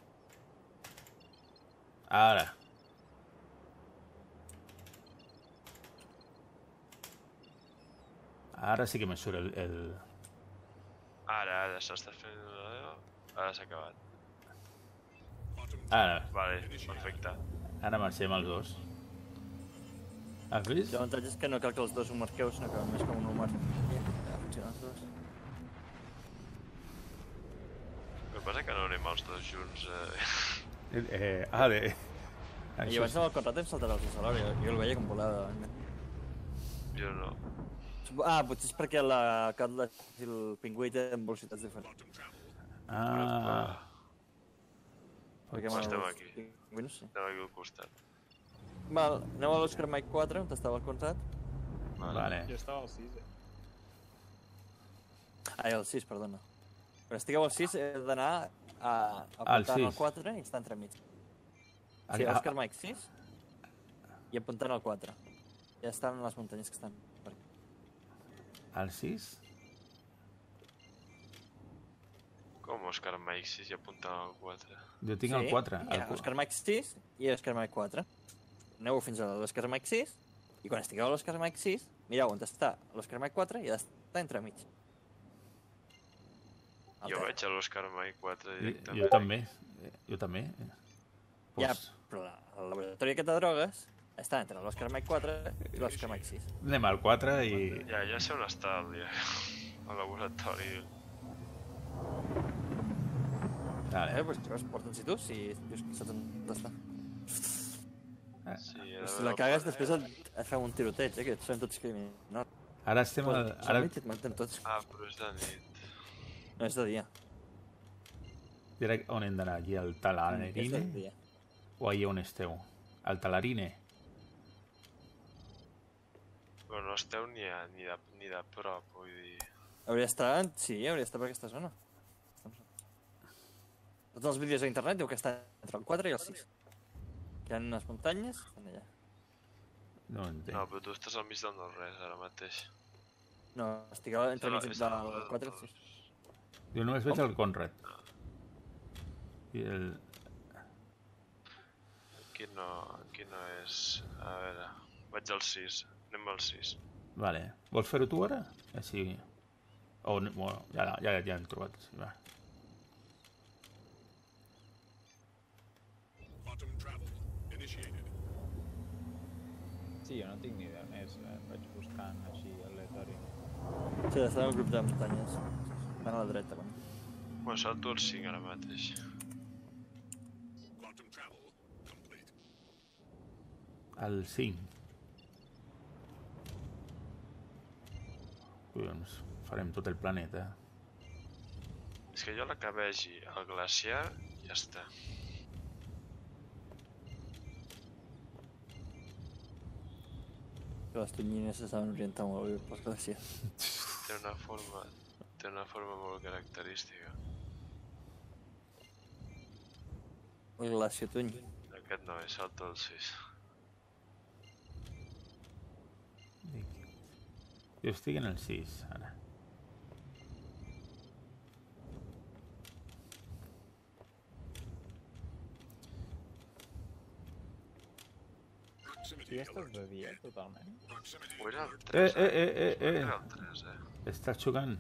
Ara. Ara sí que me surt el... el... Ara, ara s'està fent... Ara s'ha acabat. Ara, Vale, perfecte. ara marxem els dos. Has vist? L'avantatge és que no cal que els dos ho marqueu, sinó que només com un número. Ja, ja funcionen els dos. El que passa que no anem els dos junts... Eh... Eh, eh, ah, de... I abans amb el contrat em saltarà el sis alhora, jo, jo el veia com volava. Jo no. Ah, potser és perquè la Cutlass i el pingüí tenen velocitats diferents. Ah, Perquè Pues amb estem els aquí. pingüins, sí. Estem aquí al costat. Val, aneu a l'Oscar Mike quatre, on estava el contrat. vale. Jo estava al sis, eh? Ai, el sis, perdona. Quan estigueu al sis he d'anar a Al apuntant al sis. quatre i estar entremig. Ah, Sí, ah, Oscar Mike sis i apuntant al quatre. Ja estan les muntanyes que estan per aquí. Al sis? Com Oscar Mike sis i apuntant al quatre? Jo tinc el quatre. Hi ha Oscar Mike sis i Oscar Mike quatre. Aneu fins a l'Oscar Mike sis i quan estigueu a l'Oscar Mike sis, mireu on està l'Oscar Mike quatre i ha d'estar entremig. El Jo terra. veig a l'Oscar Mike quatre Jo, directament. jo també. eh, Jo també. Ja, Pues, però la- el laboratori aquest de drogues està entre l'Oscar Mike quatre i l'Oscar Mike sis. anem al quatre i... Ja, ja sé on està el, el laboratori. Vale. Eh, doncs llavors porta'ns-hi tu, si dius que saps on està. Sí, he de Si veure la el cagues, planeta. després et, et fem un tiroteig, eh, que són tots criminals. Ara estem... Al, Ara... ara Et maten tots. Ah, però és de nit. No és de dia. direct on hem d'anar? Aquí al És de Talarine? dia. O allà on esteu? Al Talarine? Però no esteu ni, a, ni, de, ni de prop, vull dir... Hauria d'estar... Sí, hauria d'estar per aquesta zona. Tots els vídeos a internet diu que està entre el quatre i el sis. Hi ha unes muntanyes, estan allà. No ho entenc. No, però tu estàs al mig del no-res ara mateix. No, estic entre mig És a la- del quatre i el sis. Jo només veig el Conrad. I el... Aquí no, aquí no és... A veure, vaig al sis. Anem al sis. Vale. Vols fer-ho tu ara? Així... O, no- bueno, ja, ja, ja hem trobat. Sí, va. Sí, jo no tinc ni idea més, eh? Vaig buscant així aleatori. Sí, està en el grup de muntanyes. Van a la dreta, quan. Bueno, salto al cinc ara mateix. El cinc. Collons, farem tot el planeta. És que jo la que vegi el glaciar, ja està. Que les tonyines se saben orientar molt bé pels glaciars. Té una forma, té una forma molt característica. El glaciatuny. Aquest no és, salto al sis. Jo estic en el sis, ara. Tu ja estàs de dia, totalment? O era el Eh, tres, eh, eh, eh, eh. Era el tres, eh? Estàs xocant.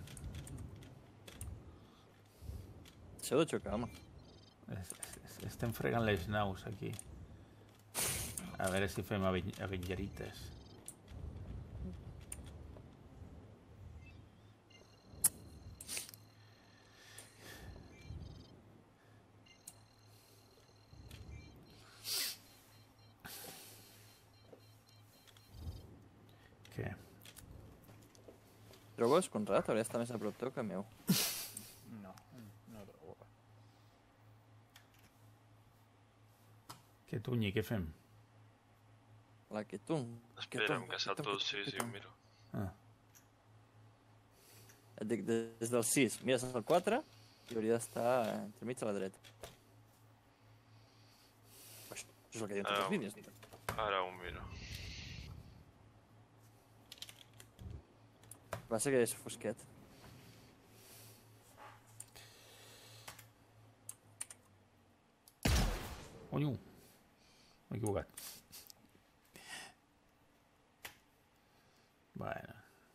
Deixeu de xocar, home. Es, es, estem fregant les naus aquí. A veure si fem aven avengerites. Què? Trobes, Conrad? Hauria d'estar més a prop teu que meu. No, no trobo res. Què tunyi, què fem? La que tu. Espera'm que salto al sis i ho miro. Ah, Et dic, des del sis mires al quatre i hauria d'estar entremig a la dreta. Això és el que diuen tots els Ah. vídeos. Ara ho miro. Va ser que és fosquet. conyo! M'he equivocat. Bueno.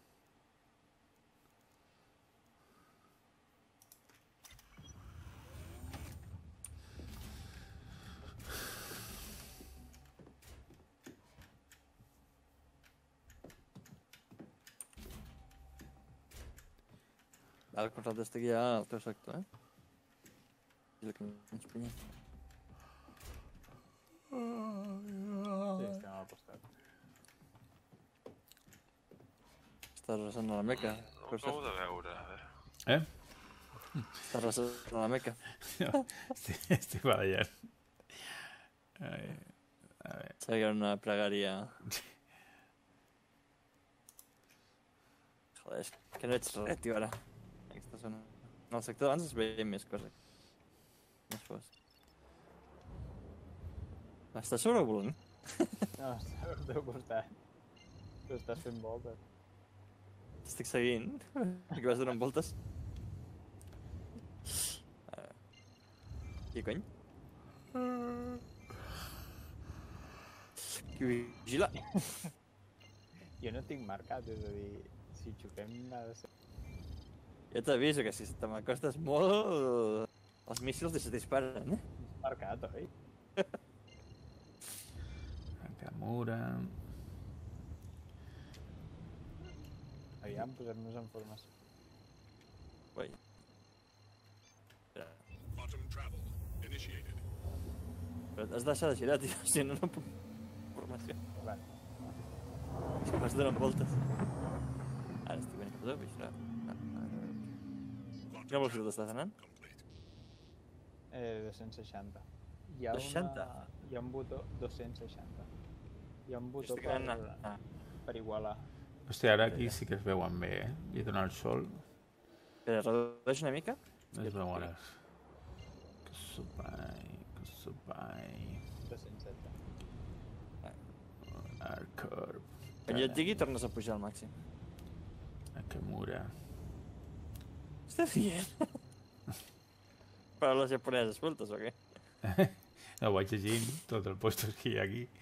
Ara, Conrad, estic ja al teu sector, eh? És el que ens punyem. Sí, estem al costat. Estàs resant a la Meca. No ho acabo de veure, a veure. Eh? Estàs resant a la Meca. estic, estic barallant. Ai, a veure. Seria una pregària... Joder, és que no ets res, tio, ara. Aquesta zona. En el sector d'abans es veia més coses. Més fos. Estàs sobrevolant? No, està al teu costat. Tu estàs fent voltes. T'estic seguint. Perquè vas donant voltes. Uh, I cony? Qui vigila? Jo no tinc marcat, és a dir, si xoquem ha de ser... Ja t'aviso que si te m'acostes molt... Els míssils es disparen, eh? Marcat, oi? Nakamura... Aviam, posem-nos en formació. Ui. Espera. Però has de deixar de girar, tio, si no, no puc... Formació. Vale. És que vas donant voltes. Ara estic venint cap a tu, vigila. Ah, ah. Quina velocitat estàs anant? Eh, dos-cents seixanta. Hi ha dos-cents seixanta? Una... Hi ha un botó... dos-cents seixanta. Hi ha un botó Estic per, anant... Ah. per igualar. Hòstia, ara aquí sí que es veuen bé, eh? Li dona el sol. Espera, redueix una mica? Es veu ara. Que supai, que supai... dos-cents setze. Arcor... Quan jo et digui, tornes a pujar al màxim. Nakamura... Estàs dient? Paraules japoneses, escoltes o què? No, vaig llegint tots els postos que hi ha aquí.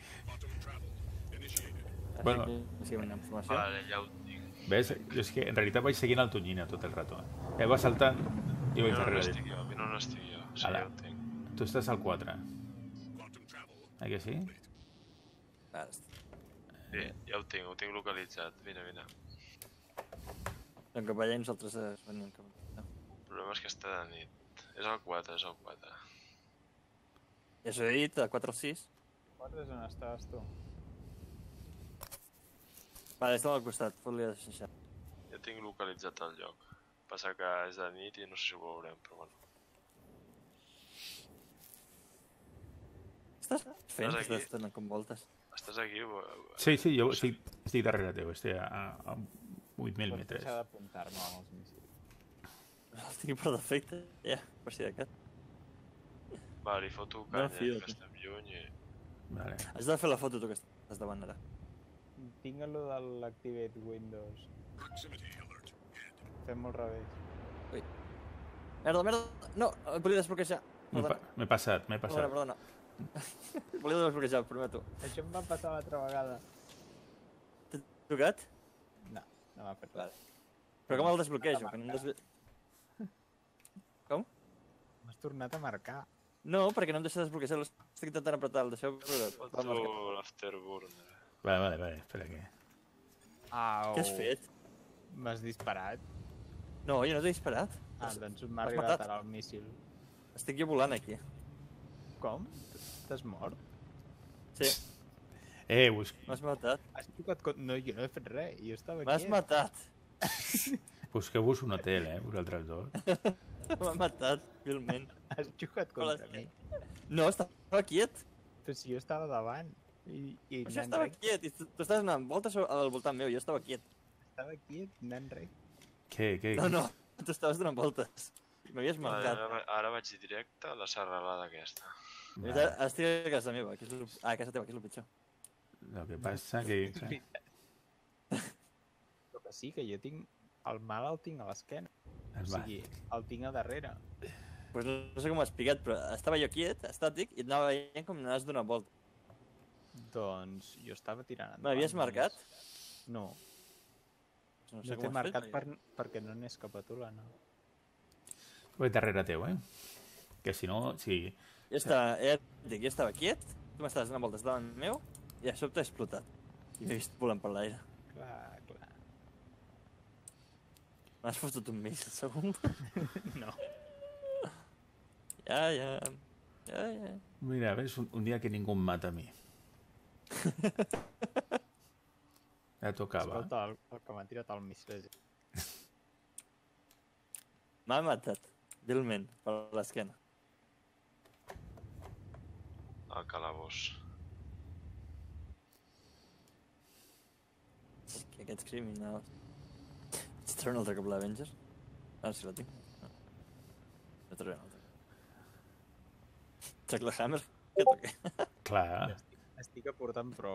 Bueno. Sí, una informació. Vale, ja ho tinc. Ves? Jo és que en realitat vaig seguint el Tonyina tot el rato. Eh, va saltant i vaig Mira on darrere estic d'ell. jo, mira on estic jo. Sí, Ala. ja ho tinc. Tu estàs al quatre. Eh que sí? Ara, est- Sí, ja ho tinc, ho tinc localitzat. Vine, vine. doncs cap allà i nosaltres eh, venim cap allà. El problema és que està de nit. És el quatre, és el quatre. Ja s'ho he dit, a quatre o sis. quatre és on estaves tu. Vale, estem al costat, fot-li a seixanta. Ja tinc localitzat el lloc. Passa que és de nit i no sé si ho veurem, però bueno. Estàs fent Estàs que aquí? estàs donant com voltes? Estàs aquí? O... Sí, sí, jo estic, estic darrere teu. Estic a, a vuit mil Pots metres. deixar d'apuntar-me amb els míssils. Els tinc per defecte, ja, per si de cas. Va, li foto No, canya, fio, que estem lluny i... Vale. Has de fer la foto tu que estàs davant ara. Tinc el de l'Activate Windows. Fem al revés. Merda, merda! No, em volia desbloquejar. M'he Perdona, pa m'he passat, m'he perdona, passat. perdona. Volia desbloquejar, prometo. Això em va passar l'altra vegada. T'he trucat? No, no m'ha fet res. Però com el desbloquejo? Que no em desblo... Com? M'has tornat a marcar. No, perquè no em deixa desbloquejar, estic intentant apretar, el deixeu veure. Foto l'Afterburner. Vale, vale, vale, espera que... Au. Què has fet? M'has disparat. No, jo no t'he disparat. Ah, doncs m'ha M'has arribat matat. ara el míssil. Estic jo volant aquí. Com? T'has mort? Sí, Eh, busc... m'has matat. Has trucat... Con... No, jo no he fet res. Jo estava M'has aquí. matat. Busqueu-vos un hotel, eh, vosaltres dos. M'ha matat, vilment. Has jugat Hola, contra mi. No, estava quiet. Però si jo estava davant. I, i Això anant estava rec, quiet. I tu tu estaves donant voltes al voltant meu, jo estava quiet. estava quiet, anant rec. Què, què? No, no, tu estaves donant voltes. M'havies Vale, marcat. ara, ara vaig directe a la serralada aquesta. Vale. Estic a casa meva, que és el... Ah, a casa teva, que és el pitjor. El que passa que... Però que sí, que jo tinc... El mal el tinc a l'esquena. O Va. sigui, el tinc a darrere. Pues no, no sé com ho has explicat, però estava jo quiet, estàtic, i et anava veient com anaves donant voltes. Doncs jo estava tirant endavant. M'havies marcat? No, No no sé t'he com ho has marcat fet. per, perquè no n'és cap a tu, l'Anna. Vaig darrere teu, eh? Que si no, si... Jo estava, ja et dic, jo estava quiet, tu m'estaves donant voltes davant meu, i de sobte he explotat. I m'he vist volant per l'aire. Clar, clar. M'has fotut un míssil, segur? No. Ja, ja... Ja, ja. Mira, ves, un, un dia que ningú em mata a mi. Ja tocava. Escolta, el, el que m'ha tirat el míssil. M'ha matat, vilment, per l'esquena. Al calabós. És que aquests criminals... Ets treure un altre cop l'Avenger? Ah, sí la tinc. No. No trauré un altre. Trec la Hammer? Què toque? Clar. Estic, estic aportant prou.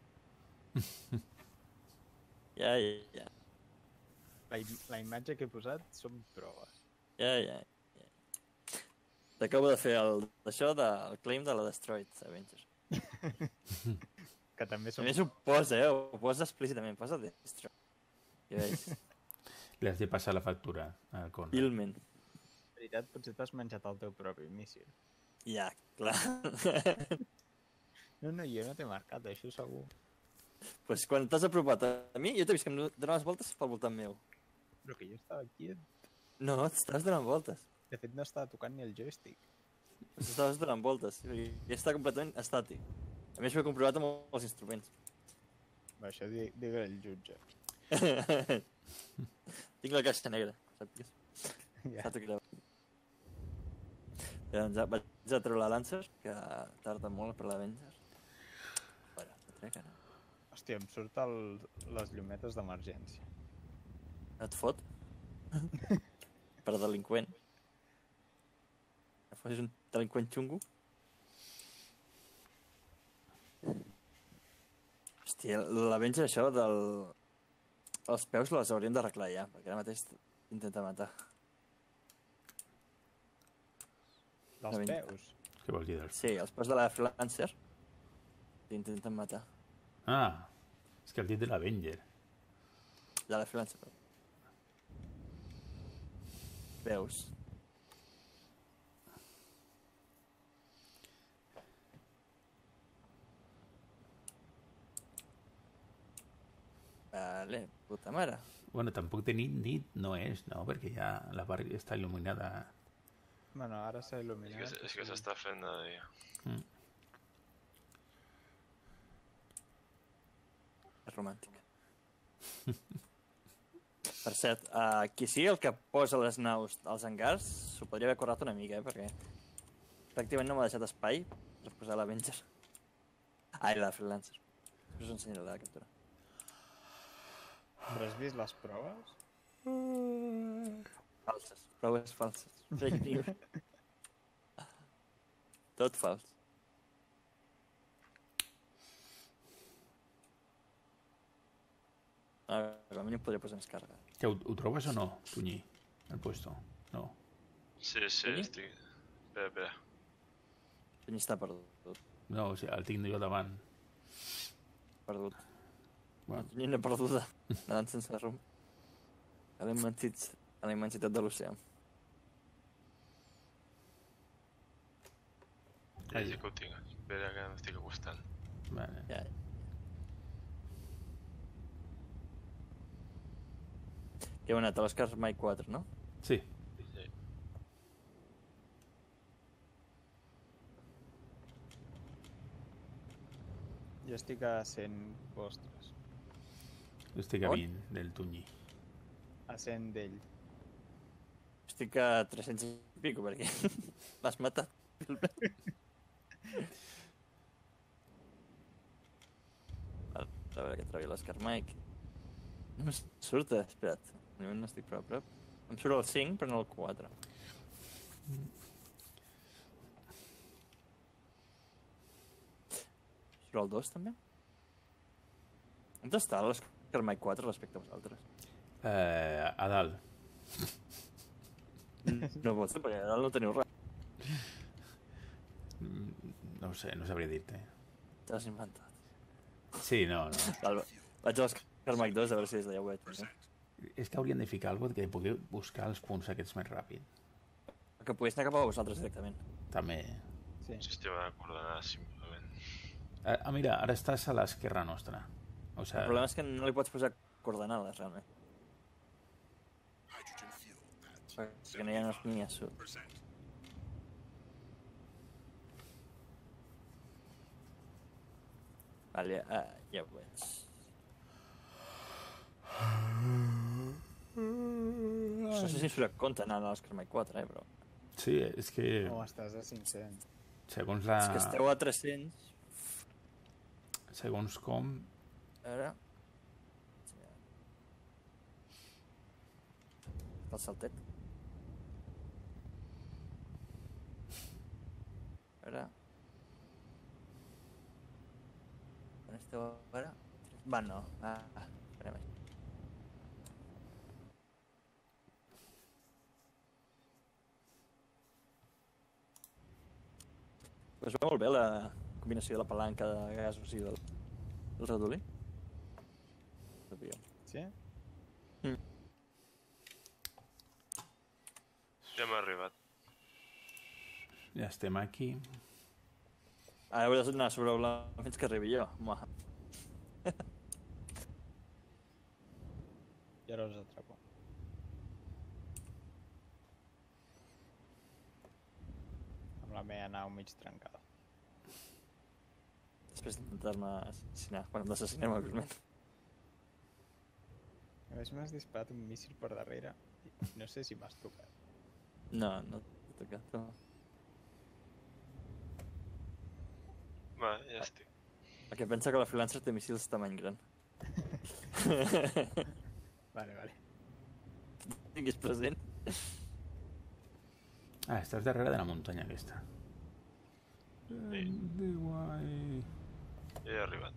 Ja, ja, ja. La, im la imatge que he posat són proves. Ja, ja, ja. T'acabo de fer el, això del claim de la Destroyed Avenger. Que també A són... més ho posa, eh? Ho posa explícitament. Posa Destroyed. I veig, Li has de passar la factura al Conrad. vilment. En veritat, potser t'has menjat el teu propi míssil. Ja, clar. No, no, jo no t'he marcat, això segur. Pues quan t'has apropat a mi, jo t'he vist que em donaves voltes pel voltant meu. Però que jo estava aquí... No, t'estaves donant voltes. De fet, no estava tocant ni el joystick. T'estaves donant voltes. I està completament estàtic. A més, ho he comprovat amb els instruments. Va, això di digue el jutge. Tinc la caixa negra, sàpigues. Ja. Està tot gravat. Bé, doncs vaig a treure la Lancer, que tarda molt per l'Avenger. Espera, la trec ara. Hòstia, em surt el, les llumetes d'emergència. Et fot? Per delinqüent. Que fos un delinqüent xungo. Hòstia, l'Avenger això del... Els peus les hauríem d'arreglar ja, perquè ara mateix intenta matar. Dels La peus. Què vols dir dels... Sí, els peus de la Freelancer t'intenten matar. Ah, és que el dit de l'Avenger. De la Freelancer, però. Veus? Vale, puta mare. Bueno, tampoc de nit, nit no és, no? Perquè ja la part està il·luminada. Bueno, ara s'ha És il·luminat. que, és que s'està fent de dia. Mm. És romàntic. Per cert, uh, qui sigui el que posa les naus als hangars s'ho podria haver currat una mica, eh? Perquè pràcticament no m'ha deixat espai per posar l'Avenger. Ai, la Freelancer. Us ensenyaré la captura. Però has vist les proves? Falses. Proves falses. Fake news. Tot fals. A veure, a mi em podria posar més càrrega. Que ho, ho trobes o no, Tunyí? El puesto? No. Sí, sí, Ui. estic... Espera, espera. Ni està perdut. No, o sigui, el tinc jo davant. Perdut. Bueno, Ni una perduda. Anant sense rumb. A la immensitat, a la immensitat de l'oceà. Ja, ja que ho tinc. Espera que m'estic acostant. vale. Ja. Que heu anat a l'Oscar Mike quatre, no? Sí. Sí. Jo estic a cent vostres. Jo estic a On? vint del Tunyí. A cent d'ell. Estic a tres-cents i pico, perquè l'has matat. A veure que trobi l'Oscar Mike. No em surt, eh? Espera't. De moment no estic prou a prop. Em surt el cinc, però no el quatre. Surt el dos, també? On està l'Oscar Mike quatre respecte a vosaltres? Eh, a dalt. No pot ser, perquè ara no teniu res. Mm, No ho sé, no sabria dir-te. T'has inventat. Sí, no, no. Val, vaig a l'Oscar Mike dos a veure si des d'allà ho veig. No? És que haurien de ficar alguna cosa que pugui buscar els punts aquests més ràpid. Que pogués anar cap a vosaltres directament. També. Sí. Sistema de coordenades, simplement. Ah, ah, mira, ara estàs a l'esquerra nostra. O El sigui, problema és que no li pots posar coordenades, realment. Perquè no hi ha ni a sud. Vale, uh, ja ho veig. No sé si em surt a compte anar a l'Oscar Mike quatre, eh, però... Sí, és que O estàs a cinc-cents. segons la... És que esteu a tres-cents. Segons com... A veure... El saltet. A veure... On esteu ara? Va, no. Ah, ah, esperem això. Es veu molt bé la combinació de la palanca de gasos i del, del redolí. Sí? Ja hem arribat. Ja estem aquí. Ara hauràs d'anar sobrevolant fins que arribi jo. Home. I ara us atrapo. Amb la meva nau mig trencada. Després d'intentar-me assassinar. Quan em assassinem, òbviament. A més, m'has disparat un míssil per darrere i no sé si m'has tocat. No, no t'he tocat. No. Va, ja estic. Perquè pensa que la freelancer té missils tamany gran. Vale, vale. Tinguis present. Ah, estàs darrere de la muntanya aquesta. Sí. Que guai. Ja he arribat.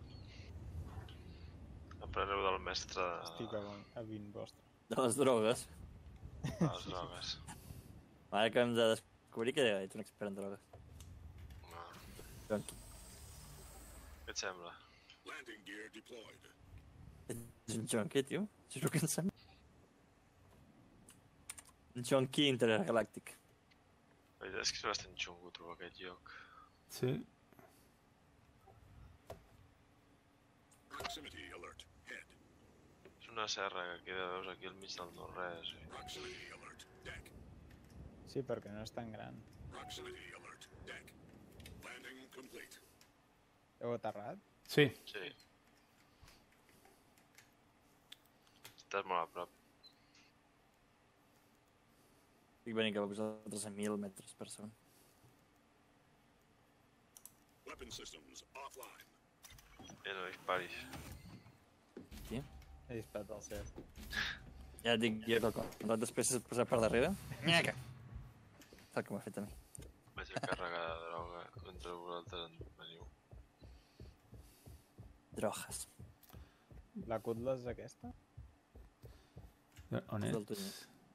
Apreneu del mestre de Estic a, a vint vostre. De les drogues. de les drogues. Ara que hem de descobrir que ets un expert en drogues. No. Doncs, Què et sembla? ets un junkie, tio? Això és el que em sembla. Un junkie intergalàctic. La veritat és que és bastant xungo trobar aquest lloc. Sí. És una serra que queda, veus, aquí al mig del no-res. I... Sí, perquè no és tan gran. Heu aterrat? Sí. Sí. Estàs molt a prop. Estic venint cap a vosaltres a mil metres per segon. Eh, no disparis. Sí? He disparat al cel. Ja et dic jo que el contrat després és posar per darrere. Nyaca! Tal com m'ha fet a mi. Vaig a carregar de droga mentre vosaltres en veniu. Drogues. La Cutlass és aquesta? On Del ets? Tunyi.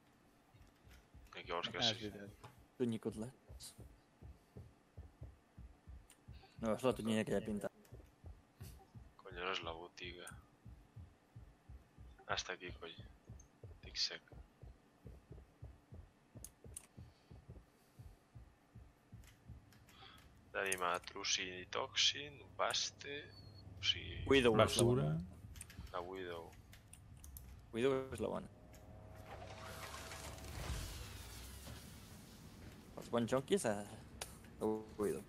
I què vols que Ah, és sigui? veritat. Tunyi Cutlets. No, és la tonyina que hi ha pintat. Cony, ara és la botiga. Ah, està aquí, cony. Estic sec. Tenim a Trucin i Toxin, Baste... O sigui... Widow és la Basura. bona. La Widow. Widow és la bona. Els bons junkies a... a Widow.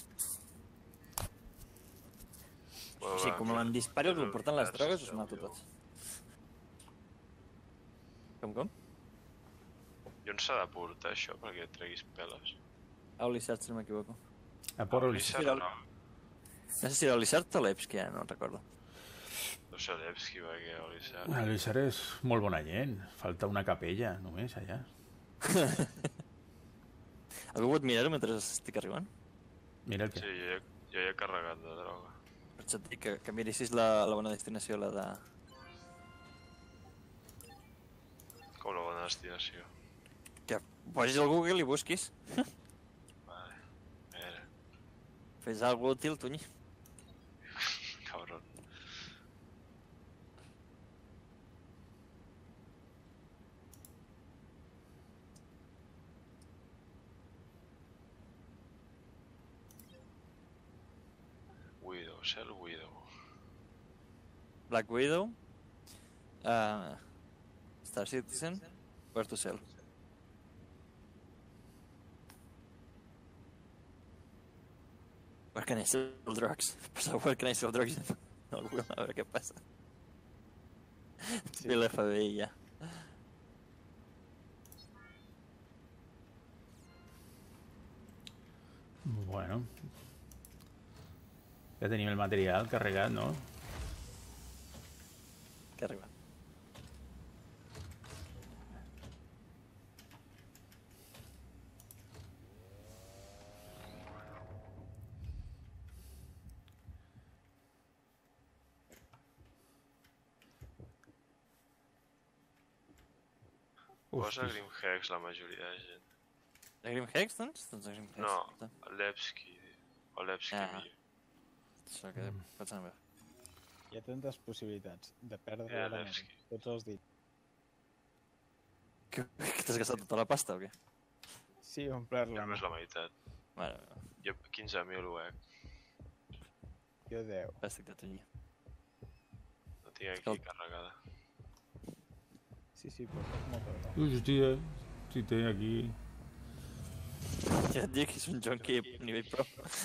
Bueno, O sigui, va, com però- em dispari els porten les però- drogues, us mato tots. Com, com? I on s'ha de portar això perquè treguis peles? A Olissart, si no m'equivoco. A por Olissar, Olissar. no. No sé si era Olissart o l'Epski, ja no recordo. No sé l'Epski perquè Olissar. Ah, Luisar és molt bona gent. Falta una capella, només, allà. Algú pot mirar-ho mentre estic arribant? Mira el que... Sí, jo, he- jo ja he carregat de droga. Per això et dic que, que miressis la, la bona destinació, la de... Com la bona destinació. Que posis al Google i busquis. Vale. A veure, Fes alguna útil, Tunyi. cabron. Widow, Cell Widow. Black Widow. Uh, Star Citizen. Where to sell. Where can I sell drugs? Posa where can I sell drugs en el Google, a veure què passa. Sí. Ve l'F B I ja. Bueno. Ja tenim el material carregat, no? Què arriba? Posa Grim Hex la majoria de gent. De Grim Hex, doncs? Doncs de Grim Hex. No, Levski. O Levski Ah. millor. Això que pensant bé. Hi ha tantes possibilitats de perdre Ja, ara Levski. tots els dits. Que, que t'has gastat tota la pasta o què? Sí, omplir-la. Només la meitat. Bueno, Jo quinze mil ho he. Jo deu. fàstic de tunya. No tinc aquí Escolta. carregada. Sí, sí, però és molta broma. Hòstia, si té aquí... Ja et dic que és un jonqui a nivell pro.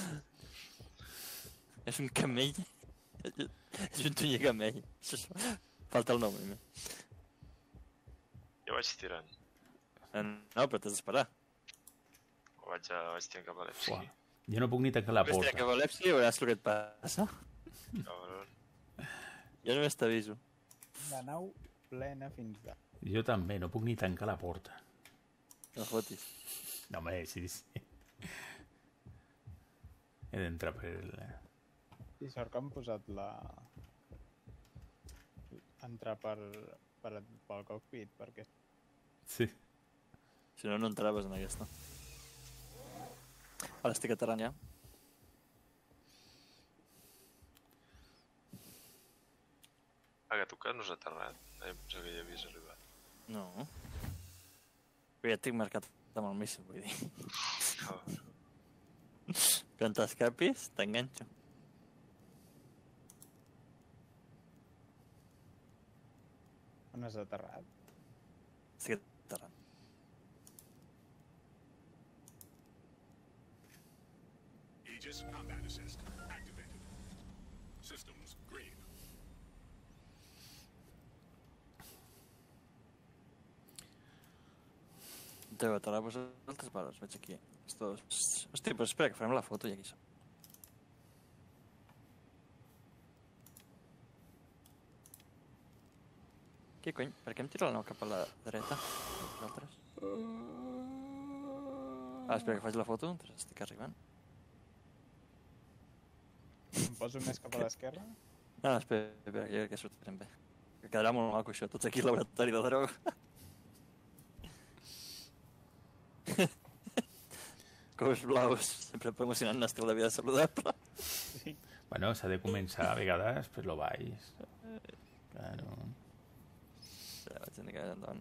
És un camell. És un tunyer camell. Falta el nom, eh? Jo vaig tirant. No, però t'has d'esperar. O vaig, a, vaig tirant cap a Levski. Uah. Jo no puc ni tancar la Ves porta. tirar cap a l'Epsi i veuràs el que et passa. Cabron. Jo només t'aviso. La nau plena fins de... Jo també, no puc ni tancar la porta. No fotis. No, home, sí, sí. He d'entrar per el... I sort que han posat la... entrar per, per, pel cockpit, perquè... Sí. Si no, no entraves en aquesta. Ara estic aterrant ja. Ah, que tu que no has aterrat. Ah, jo pensava que ja havies arribat. No. Però ja et tinc marcat amb el míssil, vull dir. Cabron. Quan t'escapis, t'enganxo. On has aterrat? Estic aterrant. Aegis Combat Assist activated. Systems green. Deu aterrar vosaltres, vale, us veig aquí. Estos... Hòstia, però espera, que farem la foto i aquí som. Què cony? Per què em tira la nau cap a la dreta? Vosaltres? Ah, espera que faig la foto, doncs estic arribant. Em poso més cap a l'esquerra? No, no, espera, espera, jo crec que sortirem bé. Que quedarà molt maco això, tots aquí al laboratori de droga. Cous blaus, sempre promocionant un estil de vida saludable. Sí. Bueno, s'ha de començar a vegades per lo baix. Claro. Ja vaig anar cap endavant.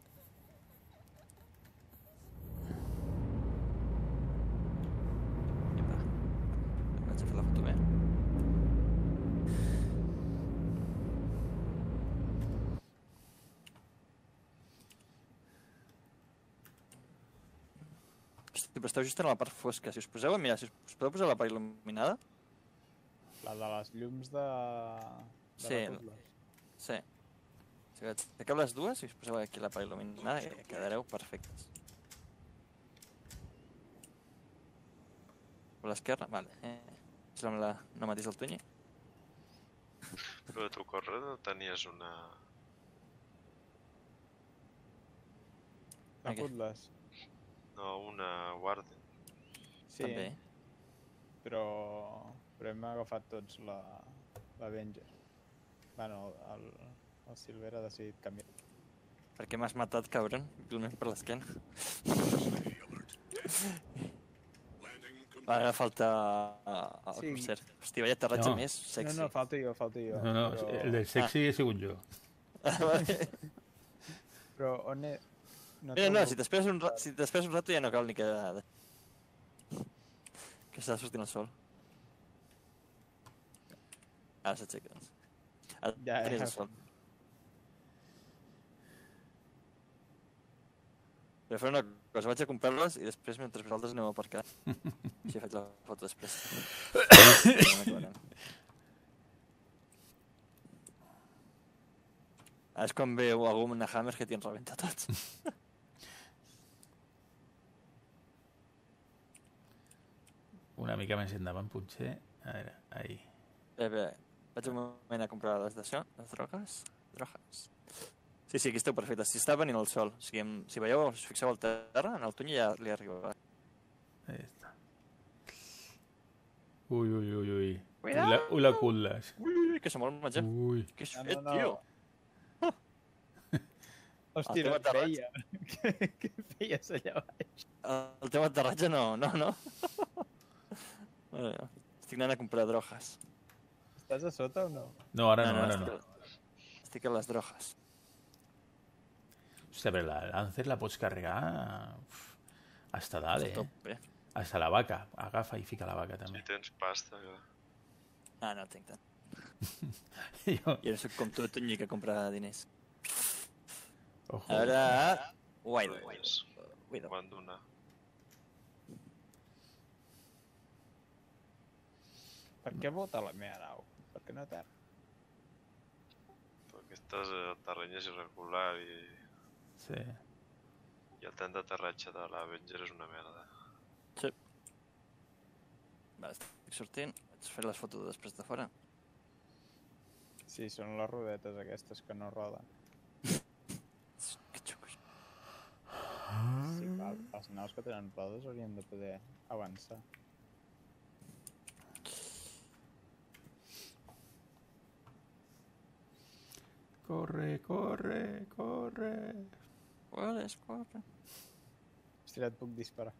Epa, vaig a fer la foto bé. Hosti, però esteu just en la part fosca. Si us poseu a mirar, si us podeu posar la part il·luminada? La de les llums de... de Sí. la puzzle. Sí. Si aixequeu les dues i us poseu aquí la part il·luminada i quedareu perfectes. A l'esquerra? Vale. Eh. Amb la... no matis el tunyi. Però tu corre no tenies una... La Aquí. puzzles. No, una Warden. Sí, També. però... però hem agafat tots la... l'Avenger. Bueno, el, el Silver ha decidit canviar. Per què m'has matat, cabron? Vilment per l'esquena. Va, ara falta el Sí. corser. Hòstia, vaya aterratge No. més sexy. No, no, falta jo, falta jo. No, no, però... el del sexy he sigut jo. Però on he... No Mira, no, trobo- si t'esperes un, ra- si t'esperes un rato ja no cal ni que... Que s'ha sortint el sol. Ara s'aixeca, doncs. Ara Ja, tenies ja. el sol. Però faré una cosa, vaig a comprar-les i després, mentre vosaltres aneu a aparcar, així faig la foto després. Ah, és quan veu algú amb una Hammer que t'hi en rebenta tots. Una mica més endavant, potser. A veure, ahí. Bé, bé, vaig un moment a comprar les d'això, les drogues. Drogues. Sí, sí, aquí esteu perfectes. Si està venint el sol, o sigui, em- si veieu, us fixeu al terra, en el túnel ja li arriba. Ahí està. Ui, ui, ui, ui. Cuidado. Ui, la, ui, la culles. Ui, ui, ui, que se mol el menjar. Ui. Que és No, fet, no, no. tio. Hòstia, teu no et aterratge. veia. Què, què feies allà baix? El teu aterratge no, no, no. Bueno, estic anant a comprar drogues. Estàs a sota o no? No, ara no, ara no. estic, estic a les drogues. Hòstia, però la Lancer la pots carregar uf, hasta dalt, A eh? tope. Hasta la vaca. Agafa i fica la vaca, Si també. tens pasta, clar. Ah, no tinc tant. Jo, Jo no soc com tu, Tunyi, que compra diners. ojo. A veure... Guaido, guaido. Pues, Guaido. van donar. Per què vota la meva nau? Per què no té? Perquè estàs a terreny és irregular i, Sí. i el temps d'aterratge de l'Avenger és una merda. Sí. Va, estic sortint. Vaig fer les fotos després de fora. Sí, són les rodetes aquestes que no roden. Que xocos. Sí, clar, els naus que tenen rodes haurien de poder avançar. Corre, corre, corre. Corres, corre. Hòstia, et puc disparar.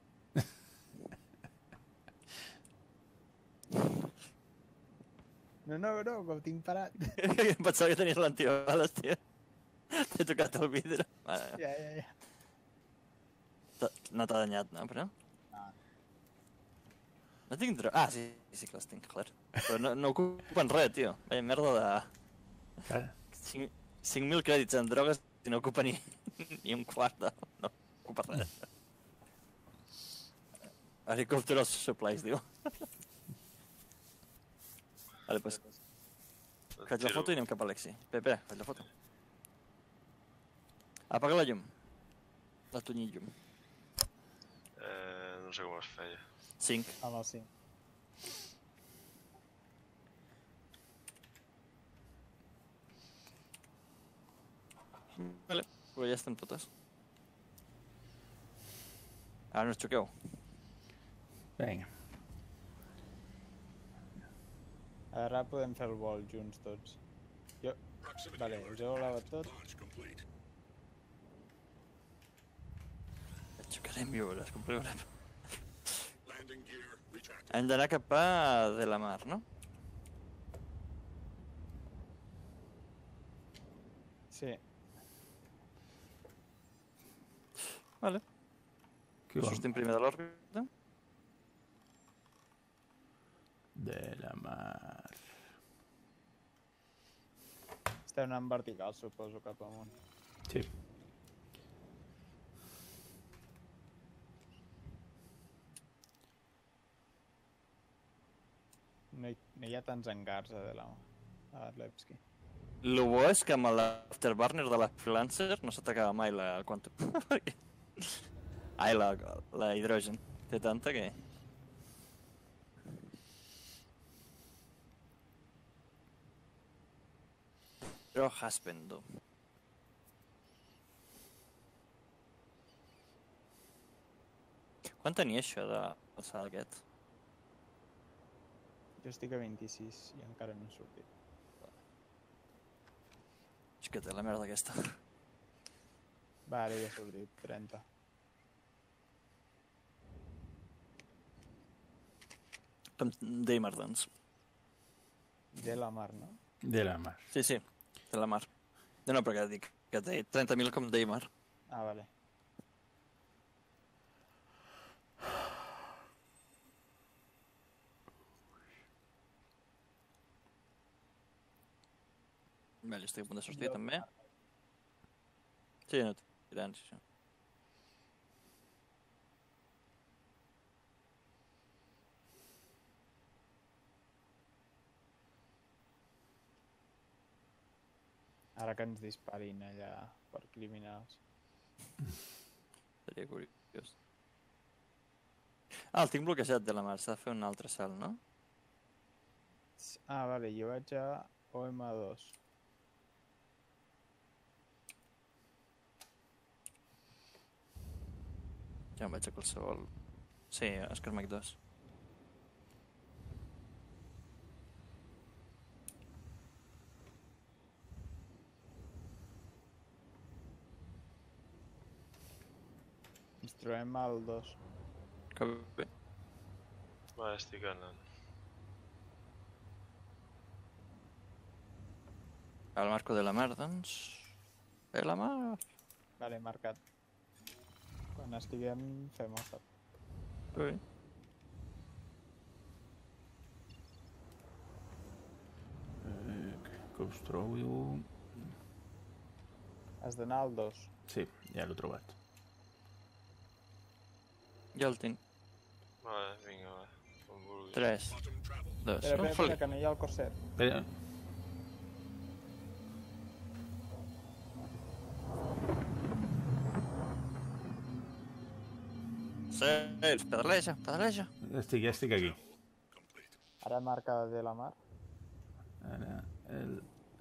No, no, no, que ho tinc parat. Em pensava que tenies l'antibales, tio. T'he tocat el vidre. Vale. Ja, ja, ja. T'ha- No t'ha danyat, no, però? No. No tinc dro... Ah, sí, sí que les tinc, clar. Però no, no ocupen res, tio. Veia merda de... Clar. cinc mil crèdits en drogues i no ocupa ni, ni un quart de... No ocupa res. Agricultural supplies, diu. Vale, pues, faig la foto i anem cap a l'Exi. Pepe, faig la foto. Apaga la llum. La Tunyi llum. Eh, no sé com es feia. cinc. Amb el cinc. Vale, però ja estan totes. Ara no us xoqueu. Vinga. Ara podem fer el vol junts tots. Jo... Proximity Vale, alert. jo ho lava tot. Launch complete. Et xocarem i ho veuràs, com veurem. Landing gear retracted. Hem d'anar cap a de la mar, no? Sí. Vale. Qui va? Sortim primer de l'òrbita. De la mar. Estem anant vertical, suposo, cap amunt. Sí. No hi, no hi ha tants hangars a de la a Adlevski. Lo bo és que amb l'afterburner de la freelancer no s'atacava mai la quantum. Ai, la, la hidrogen. Té tanta que... Però Haspendo. Quan tenia això de passar aquest? Jo estic a vint-i-sis i encara no he sortit. És que té la merda aquesta. Va, ara ja he sortit, trenta. Com Daymar, doncs. De la mar, no? De la mar. Sí, sí, de la mar. No, no, perquè dic que té trenta mil com Daymar. Ah, vale. Vale, estic a punt de sortir, Jo- també. Sí, no té tants, això. Ara que ens disparin allà per criminals. Seria curiós. Ah, el tinc bloquejat de la mar, s'ha de fer un altre salt, no? Ah, vale, jo vaig a O M dos. Ja em vaig a qualsevol... Sí, a Escarmec dos. Ens trobem al dos. Que bé. Va, estic anant. Al marco de la mar, doncs... De la mar... Vale, marcat. Quan estiguem fem el sap. Bé. Eh, que us trobo... Has d'anar al dos. Sí, ja l'he trobat. Ja el tinc. Vale, vinga, va. Com vulguis. tres, dos, Espera, espera, un, espera, foli. que no hi ha el corset. Espera. Cels, pedaleja, pedaleja. Estic, ja estic aquí. Ara marca de la mar. Ara, el...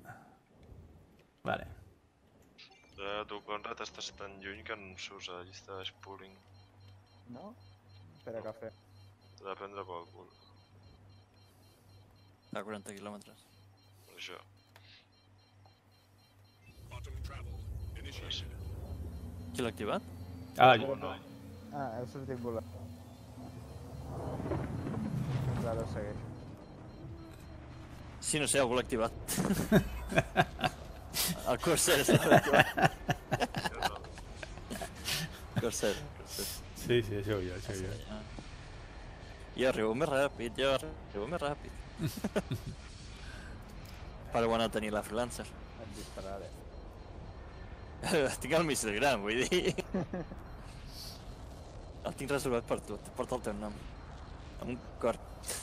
Vale. Eh, tu, Conrad, estàs tan lluny que no surts a la llista de spooling. No? Espera, que fer. T'ha de prendre pel cul, A quaranta quilòmetres. per això. Bottom travel. Initiated. Qui l'ha activat? Ah, Oh, no. Ah, heu sortit volant. Doncs ara ho segueixo. Sí, no sé, algú l'ha activat. El Corsair l'ha activat. Corsair, Corsair. sí, sí, això jo, això jo. Jo arribo més ràpid, jo arribo més ràpid. Per bona tenir la freelancer. Et dispararé. Tinc el míssil gran, vull dir. El tinc reservat per tu, porta el teu nom. Amb un cor.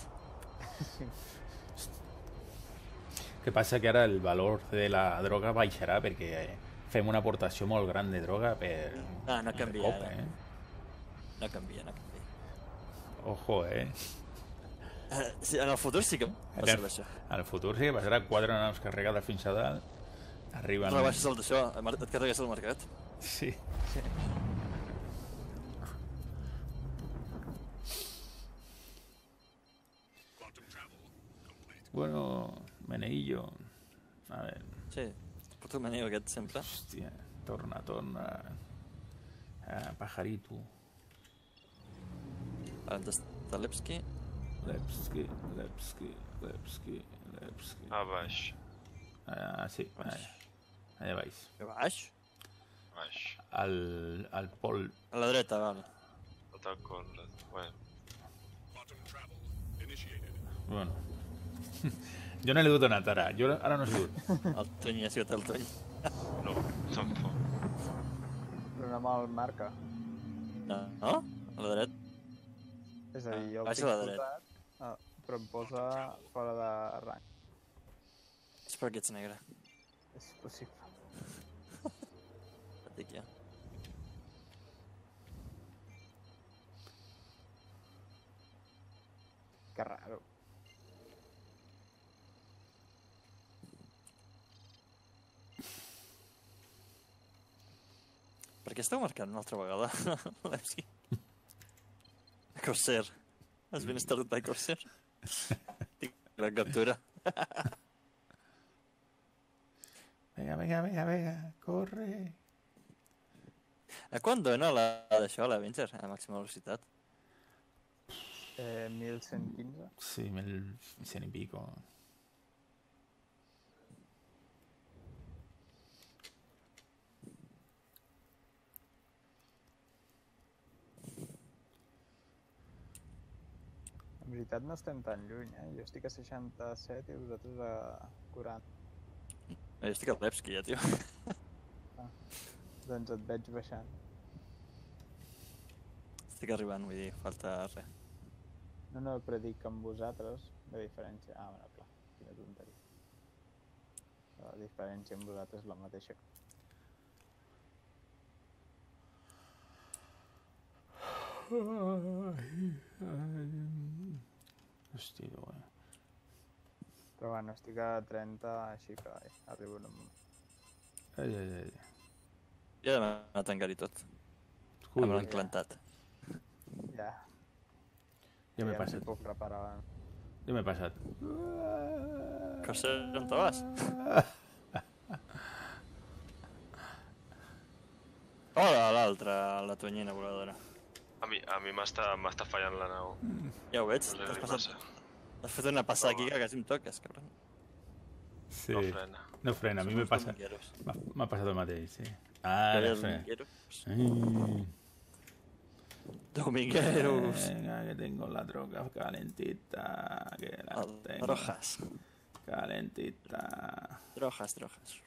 Que passa que ara el valor de la droga baixarà perquè fem una aportació molt gran de droga per... Ah, no per canvia, cop, ara. eh? No canvia, no canvia. Ojo, eh? Uh, sí, en el futur sí que passarà això. En el futur sí que passarà quatre naus carregades fins a dalt. Arriben... Rebaixes el d'això, el mar- et carregues el mercat. Sí. Quantum travel complete. Bueno, Meneillo. A ver, Sí, porto el meneu aquest sempre. hòstia, torna, torna. Ah, pajarito. Ara ens està Lepski. Lepski, Lepski, Lepski, Lepski. A baix. Ah, sí, allà, allà baix. A baix. Baix. Al, al pol... A la dreta, val. Tot el Conrad. Bueno, Bottom travel. Initiated. Bueno. Jo no l'he dut anat ara. Jo ara no he sigut. El Tony ha sigut el Tony. no, tampoc. Però no me'l marca. No? No? A la dreta? És a dir, jo el Baixa tinc a la dreta. posat, ah, però em posa fora de rang. És perquè ets negre. És possible. Et dic ja. Que raro. Per què esteu marcant una altra vegada, Lepski? Corsair. Has been started by Corsair? Tinc la captura. Vinga, vinga, vinga, vinga, corre. A quan dona la d'això, l'Avenger, a màxima velocitat? Eh, mil cent quinze. Sí, mil cent i pico. En veritat no estem tan lluny, eh? Jo estic a seixanta-set i vosaltres a quaranta. Jo estic al Lepski ja, tio. Doncs et veig baixant. Estic arribant, vull dir, falta res. No, no, però dic amb vosaltres la diferència. Ah, bueno, clar, quina tonteria. La diferència amb vosaltres és la mateixa. Hosti, tu, eh? Però bueno, estic a trenta, així que ai, arribo amb... Ai, ai, ai. Jo he demanat encara i tot. Ui, Amb l'enclantat. Ja, ja m'he ja no passat. m'hi puc reparar. Ja m'he passat. Cosa, on te vas? Hola, l'altra, la tonyina voladora. A mi, a mi m'està m'està fallant la nau. Ja ho veig, No sé què t'has li passat... passa. Has fet una passada aquí Home. que quasi em toques, cabron. Sí. No frena. No frena, a mi Som m'he uns passat. domingueros. M'ha m'ha passat el mateix, sí. Que Ara els frena. domingueros. Ai. Domingueros. Venga, que tengo la droga calentita. Que la Ah, tengo Drogas. calentita. Drogas, drogas.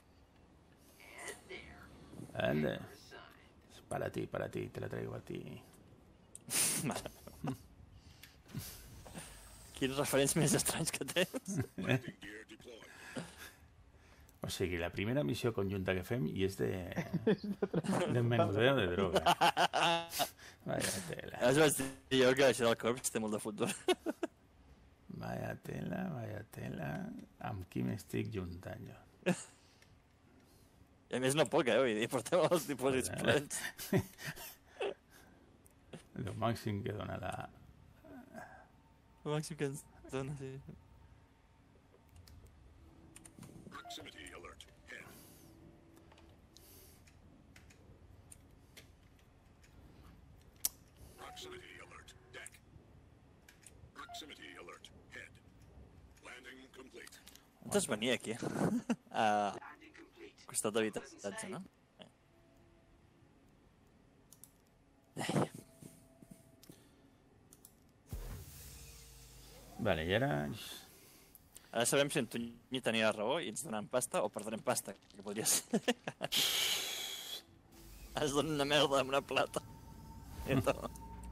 Ande. Es para ti, para ti, te la traigo a ti. Mare meva. Quins referents més estranys que tens. Gear deployed. O sigui, la primera missió conjunta que fem i és de... de menudeo de droga. Vaya tela. Ja us vaig dir jo que això del corps té molt de futur. Vaya tela, vaya tela. Amb qui m'estic juntant jo? I a més no poc, eh? Vull dir, porteu els dipòsits plens. Lo màxim que dona la... El màxim que ens dona, sí. Proximity alert. Head. Proximity alert. Deck. Proximity alert. Head. Landing complete. On has venir aquí? A costat d'habitatge, no? Vale, i ara... Ara sabem si en Tunyi tenia raó i ens donen pasta o perdrem pasta, que podria ser. Es dona una merda amb una plata. I tot.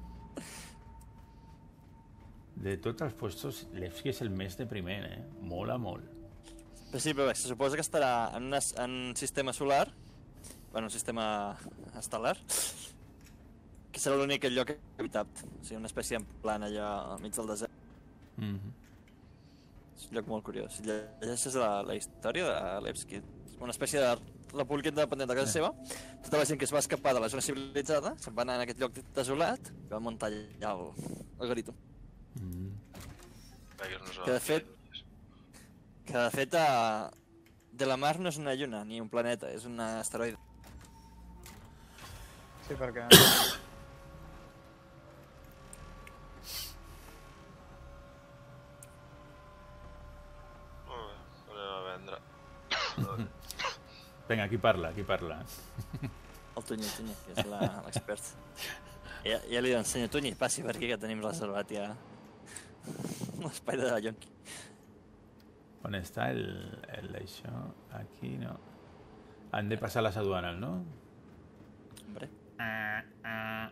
De tots els puestos, Levski és el més depriment, eh? Mola molt. Però sí, però bé, se suposa que estarà en, una, en un sistema solar, bueno, un sistema estel·lar, que serà l'únic lloc habitat. O sigui, una espècie en plan allà al mig del desert. Mm -hmm. És un lloc molt curiós. Si llegeixes la, la història de Levski, una espècie de república independent de casa seva, tota la gent que es va escapar de la zona civilitzada se'n va anar en aquest lloc desolat i va muntar allà el, el garito. Mm -hmm. Veure-nos Que de fet, que de fet a... de la Mar no és una lluna ni un planeta, és un asteroide. Sí, perquè... Molt bé, anem a vendre. Vinga, qui parla, qui parla? El Tunyi, Tunyi, que és la- l'expert. Ja, ja li ensenyo, Tunyi, passi per aquí que tenim reservat ja l'espai de la Yonki. On està el, el això? Aquí no. Han de passar les aduanes, no? Hombre. Ah, ah.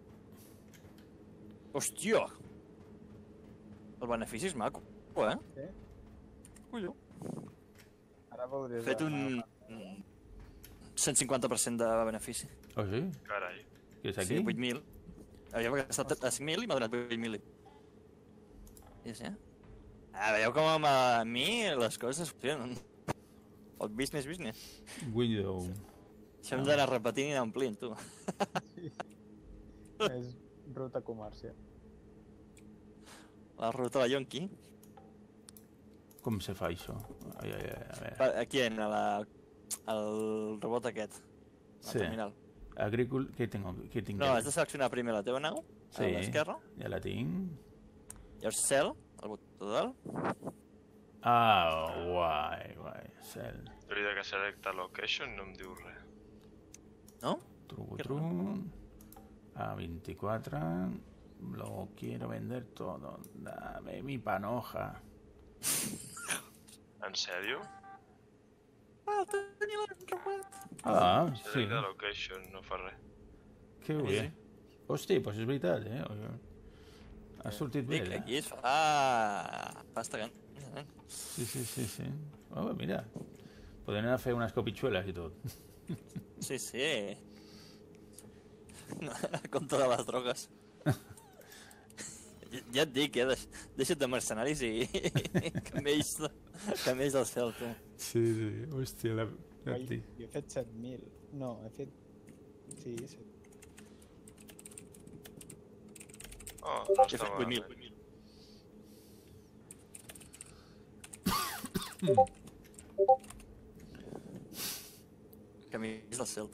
Hòstia! El benefici és maco, eh? Sí? Colló. Ara voldries... Fet un cent cinquanta per cent de benefici. Oh, sí? Carai. Què és aquí? Sí, vuit mil. Havíem gastat a cinc mil i m'ha donat vuit mil. I sí, eh? Ah, veieu com amb a mi les coses funcionen. El business, business. Window. Això hem d'anar repetint i anar omplint, tu. És ruta comercial. La ruta de la Yonki. Com se fa això? Ai, ai, ai, a veure. Pa- Aquí en la, el robot aquest. El Sí. terminal. Agrícul... Què tinc? Què tinc? No, has de seleccionar primer la teva nau, Sí. a l'esquerra, Ja la tinc. llavors cel, el botó de dalt, Ah, guai, guai. Cel. Hauria que selecta location no em diu res. no? Trucutru. A veinticuatro. Lo quiero vender todo. Dame mi panoja. En sèrio? Ah, tenia el robot. Ah, sí. Selecta location no fa res. Que bé. Hosti, doncs és veritat, eh? Ha sortit bé, Dic, eh? aquí es fa... pasta gan. Sí, sí, sí, sí. Oh, mira. Podem anar a fer unes copitxueles i tot. Sí, sí. A compte de les drogues. Ja et dic, eh? Deix, deixa't de mercenaris i camells, de, camells del cel, tu. Sí, sí, hòstia, la... Ui, jo he fet set mil. No, he fet... Sí, set. Oh, no He està fet vuit mil. malament. Camells del cel, tu.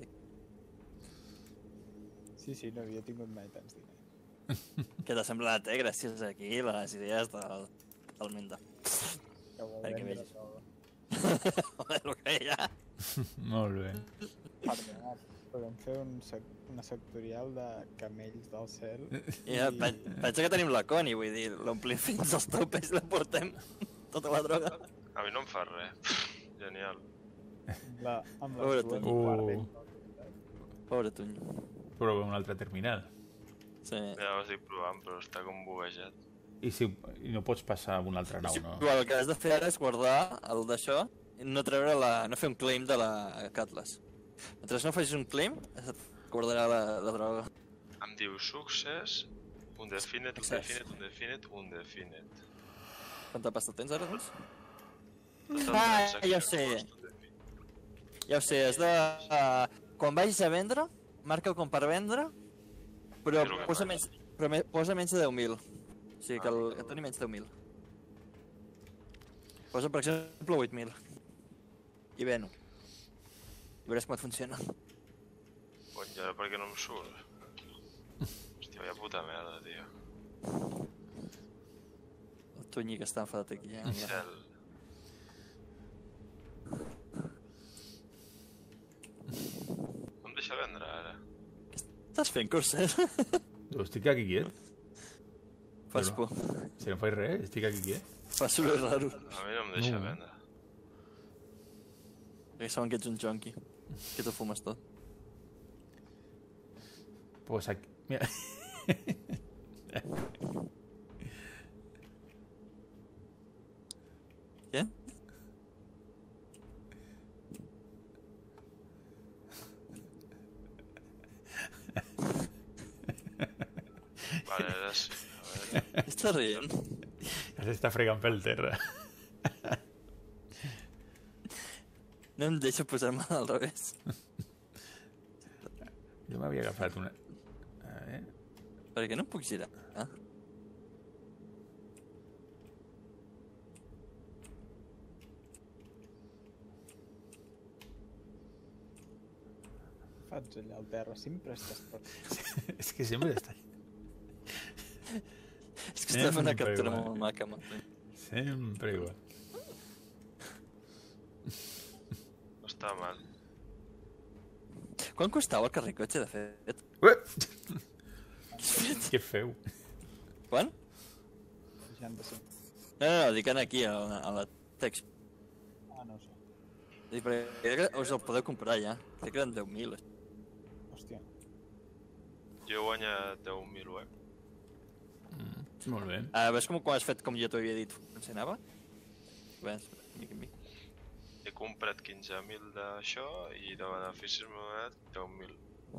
Sí, sí, no havia tingut mai tants diners. Què t'ha semblat, eh? Gràcies aquí, les idees del, del Menda. Que ho Ai, que vendre vegi. todo. Home, el que hi ha. Molt bé. Perdonat, podem fer un sec una sectorial de camells del cel. Ja, pe- pensa que tenim la Connie, vull dir, l'omplim fins als topes i la portem tota la droga. A mi no em fa res. Genial. La, amb Pobre les dues tu. guarden. Pobre tuny. Prova un altre terminal. Sí. Ja ho estic provant, però està com buguejat. I si i no pots passar a una altra nau, Sí, no? però el que has de fer ara és guardar el d'això i no treure la... no fer un claim de la Catlas. Mentre no facis un claim, et guardarà la, la droga. Em diu success, un definite, un Success. definite, un definite, un definite. Quanta pasta tens ara, doncs? Total Ah, transaction ja ho sé. cost, un definite. Ja ho sé, has de... Uh, quan vagis a vendre, marca com per vendre, però És el que posa faig. menys, però me, posa menys de deu mil. O sigui, que, el, que teni menys de deu mil. Posa, per exemple, vuit mil. I ven-ho. I veuràs com et funciona. Cony, ara per què no em surt? Hòstia, vaya puta merda, tio. El Tunyi que està enfadat aquí. Ja. Cel. No em deixa vendre, ara. Estàs fent curses? Jo estic aquí quiet. Fas Però- por. Si no faig res, estic aquí quiet. Fas soroll raro. A mi no em deixa No. vendre. Perquè saben que ets un junkie. Que t'ho fumes tot. Pues aquí... Mira. Què? Vale, ara sí. A veure. Estàs rient? Ja s'està fregant pel terra. No em deixa posar-me al revés. Jo m'havia agafat una... A veure... Per què no em puc girar? Ah? Faig allà al terra, sempre estàs per... És que sempre està... És que està fent una Sempre captura igual. molt maca, man. Sempre igual. No està mal. Quan costava el carricotxe, de fet? Ué! Què has fet? Què feu? Quan? seixanta-cinc. No, no, no, dic aquí, a la, a la text. Ah, no ho sé. Dic, perquè crec que us el podeu comprar ja. Crec que eren deu mil. Hòstia. Jo he guanyat deu mil, eh? Mm, molt bé. Ah, ves com quan has fet com jo t'ho havia dit funcionava? Ves, mica en mica. He comprat quinze mil d'això i de beneficis m'he donat deu mil.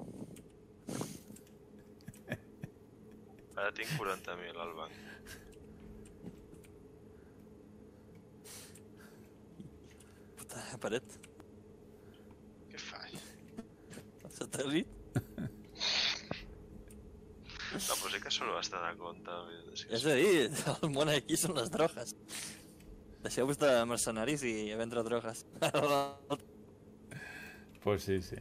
Ara tinc quaranta mil al banc. Puta paret. Què faig? El satèl·lit. No, però sí que surt bastant a compte. És que És a dir, el món aquí són les drogues. Deixeu-vos de mercenaris i a vendre drogues. Pues sí, sí.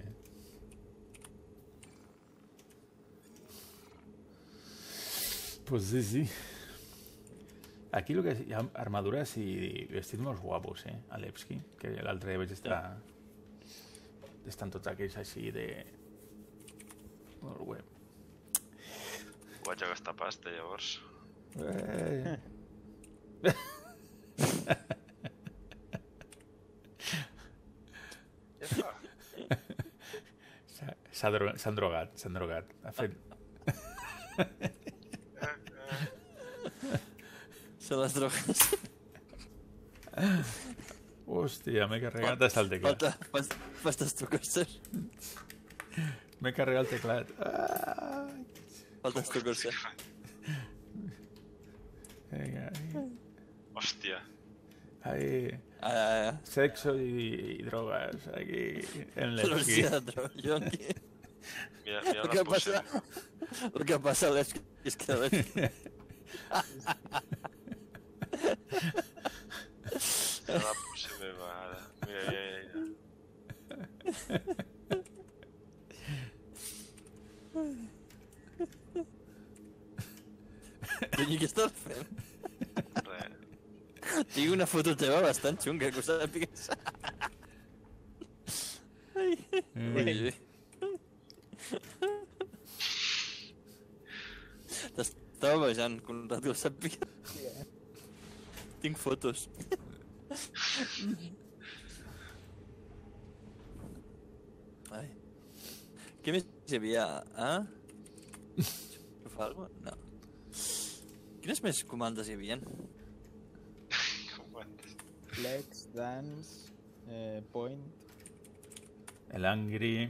Pues sí, sí. Aquí lo que hi ha armadures i vestits molt guapos, eh, a l'Epski, que l'altre vaig estar... Estan tots aquells així de... Molt web. vaig a gastar pasta, llavors. Eh. Què fa? S'ha- S'ha dro s'han drogat, s'han drogat. Ha fet... Són les drogues. Hòstia, m'he carregat hasta el teclat. Falta, falta, faltes tu, Corsair. M'he carregat el teclat. Ah! Faltes tu, Corsair. Vinga. Hòstia. Ahí. Ah, ah, ah. Sexo y, y drogas. Aquí en l'esquí. L'orgia de droga. Jo aquí. Mira, mira El la que pose. passa... El que passa a l'esquí és que a l'esquí... Mira la pose meva, ara. Mira, mira, mira. Tunyi, què estàs fent? Res. Tinc una foto teva bastant xunga, que ho sàpigues. Ai, ui, ui. T'estava vejant, Conrad, que ho sàpigues. Tinc fotos. Ai. Què més hi havia? Ah? Ho fa alguna cosa? No. Quines més comandes hi havia? Flex, Dance, eh, Point... El Angry.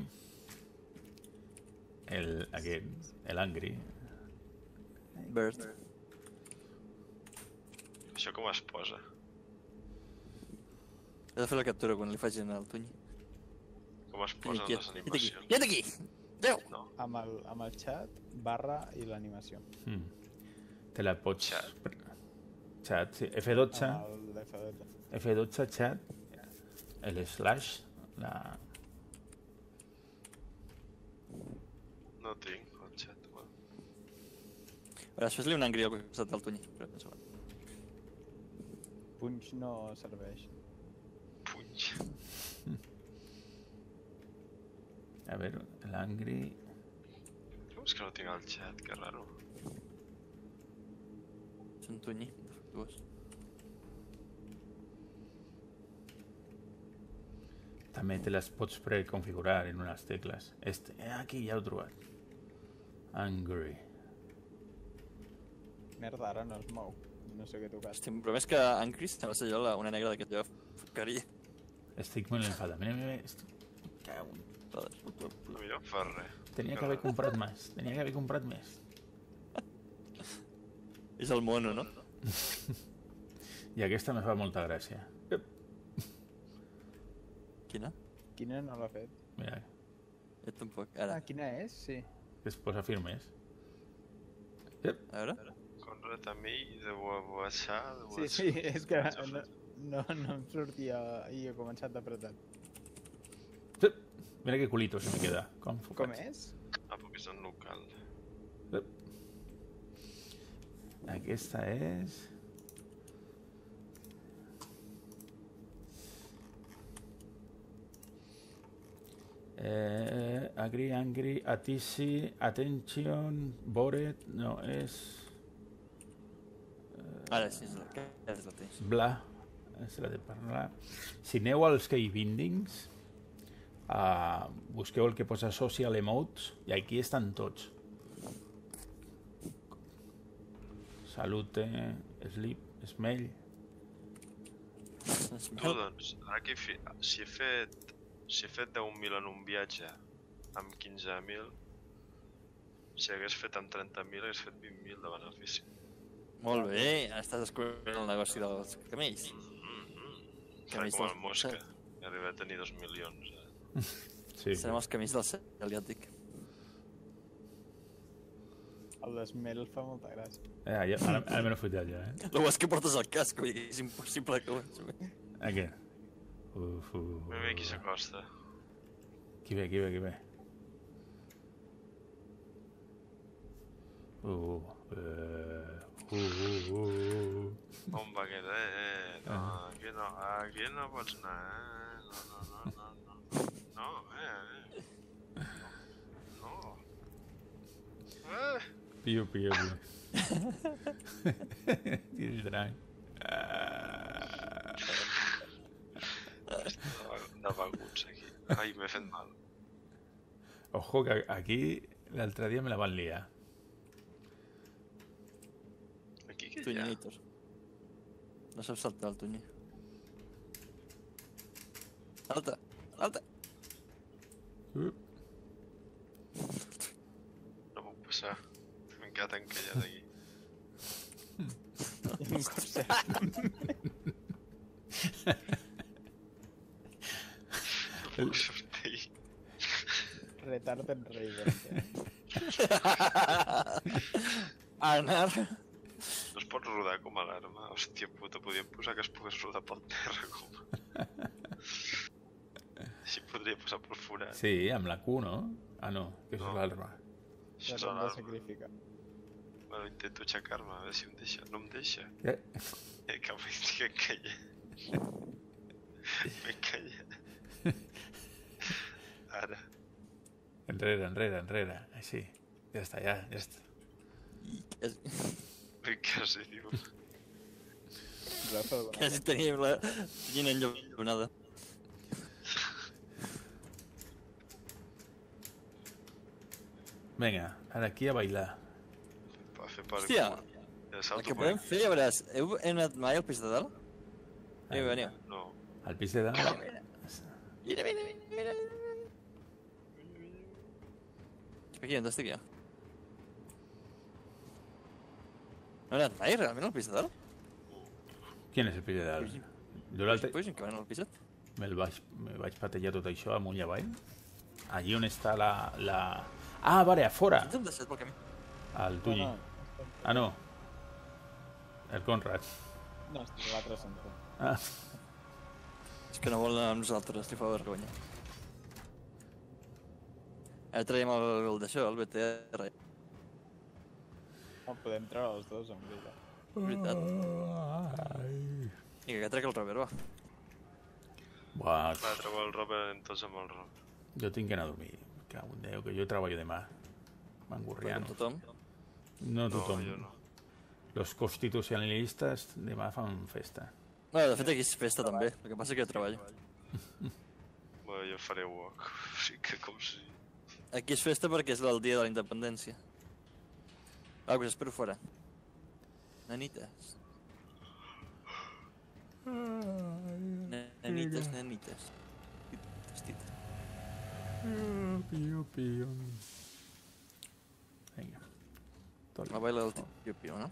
El, aquest, el Angry. Bird. Això com es posa? He de fer la captura quan li facin el Tunyi. Com es posen Quiet, les quiet aquí. animacions? Quiet aquí! Adéu! No. Amb el, amb el xat, barra i l'animació. Mm. Te la pots... Chat. Chat, sí. F dotze. Amb el F dotze. F dotze, chat. El slash. La... No tinc el xat. Bueno. A veure, fes-li un angry al costat del Tunyi. Espera un segon. Punch no serveix. Puny. A veure, l'Angry... Com és que no tinc el xat? Que raro. És un Tunyi, defectuós. També te les pots preconfigurar en unes tecles. Este, eh, aquí ja ho he trobat. Angry. Merda, ara no es mou. No sé què tocar. Hosti, però més que angry, sembla ser jo la, una negra d'aquest lloc. Focaria. Estic molt enfadat. Mira, mira, estic... Cago en- A mi no em fa res. Tenia que haver comprat més. Tenia que haver comprat més. És el mono, no? I aquesta me fa molta gràcia. Quina? Quina no l'ha fet? Mira, Jo tampoc. Ara, Ah, quina és? Sí. que es posa firmes. a veure. Conrad a mi, de baixar, de Sí, sí, és que no, no, no em sortia i he començat a apretar. Mira que culito se me queda. Com, Com és? Ah, perquè és en local. Aquesta és... Eh, agree, angry, atisi, attention, bored, no, és... Ara sí, és la, que és la tens. Bla, és la de parlar. Si aneu als key bindings, uh, busqueu el que posa social emotes i aquí estan tots. Salute, sleep, smell. Tu, doncs, ara que he fi... si he fet... Si he fet deu mil en un viatge amb quinze mil, si hagués fet amb trenta mil, hagués fet vint mil de benefici. Molt bé, ara estàs descobrint el negoci dels camells. Serà Camells com el dels- Mosca, que arriba a tenir dos milions. Eh? Sí. Serem els camells del cel, ja et dic. El d'Esmel fa molta gràcia. Eh, ja, ara, ara me l'he fotat ja, eh? Lo bo és que portes el casc, vull dir, és impossible que ho veig. Aquest. Uf, uf, Mira bé qui s'acosta. Qui ve, qui ve, qui ve? Uh, eh, uh, uh, uh. On va aquest? Eh, eh, no, aquí no, aquí no pots anar, eh? No, no, no, no, no. No, eh, eh. No. no. Eh. Pio, pio, pio. Tienes drang. Ah. De beguts, aquí. Ai, m'he fet mal. Ojo, que aquí l'altre dia me la van liar. Aquí què hi ha? Tunyinator. No saps saltar el tunyi. Alta, alta. Uh, No puc passar. M'he quedat encallat aquí. Un corset. No puc sortir. Retard en Raven. Anar. No es pot rodar com a l'arma. Hòstia puta, podíem posar que es pogués rodar pel terra com... Així podria passar per forat. sí, amb la Q, no? Ah, no, que això No. és l'arma. Això Ja és s'han de l'arma. sacrificar. Bueno, intento aixecar-me, a veure si em deixa. No em deixa. Què? Eh, que m'estic encallat. M'he encallat. Ara. Enrere, enrere, enrere. Així. Ja està, ja, ja està. Quasi, Quasi, diu. Rafa, quasi teníem la gina enllonada. Vinga, ara aquí a bailar. Va fer per Hòstia, cul. Ja el salto que per podem aquí. fer, ja veuràs, heu anat mai al pis de dalt? Veniu, veniu. No. Al pis de dalt. Mira, mira, mira, mira. Aquí, on estic jo? No he anat mai, realment, al pis de dalt? Quin és el pis de dalt? Jo l'altre... Pugen, que van al piset? Me'l vaig, me vaig patejar tot això amunt i avall. Allí on està la... la... Ah, vale, a fora. Ens hem deixat pel camí. Al Tunyi. No, Ah, no. El Conrad. no, estic a l'altre centre. Ah, És que no vol anar amb nosaltres, li fa vergonya. Ara traiem el, el d'això, el B T R. No, podem treure els dos amb vida. Veritat. ai. I que trec el Robert, va. Buah, Va, trobo el Robert, anem tots amb el Robert. jo tinc que anar a dormir. Cago en Déu, que jo treballo demà. Com Mangurriano. tothom. No tothom. No, jo no. Los constitucionalistes demà fan festa. No, de fet aquí és festa també, el que passa és que jo treballo. Bueno, jo faré walk. O sigui que com si... Aquí és festa perquè és el dia de la independència. Ah, us espero fora. Nanites. Nanites, nanites. Tites, tites. Pio, pio. Vinga. Tot El baile del piu-piu, no?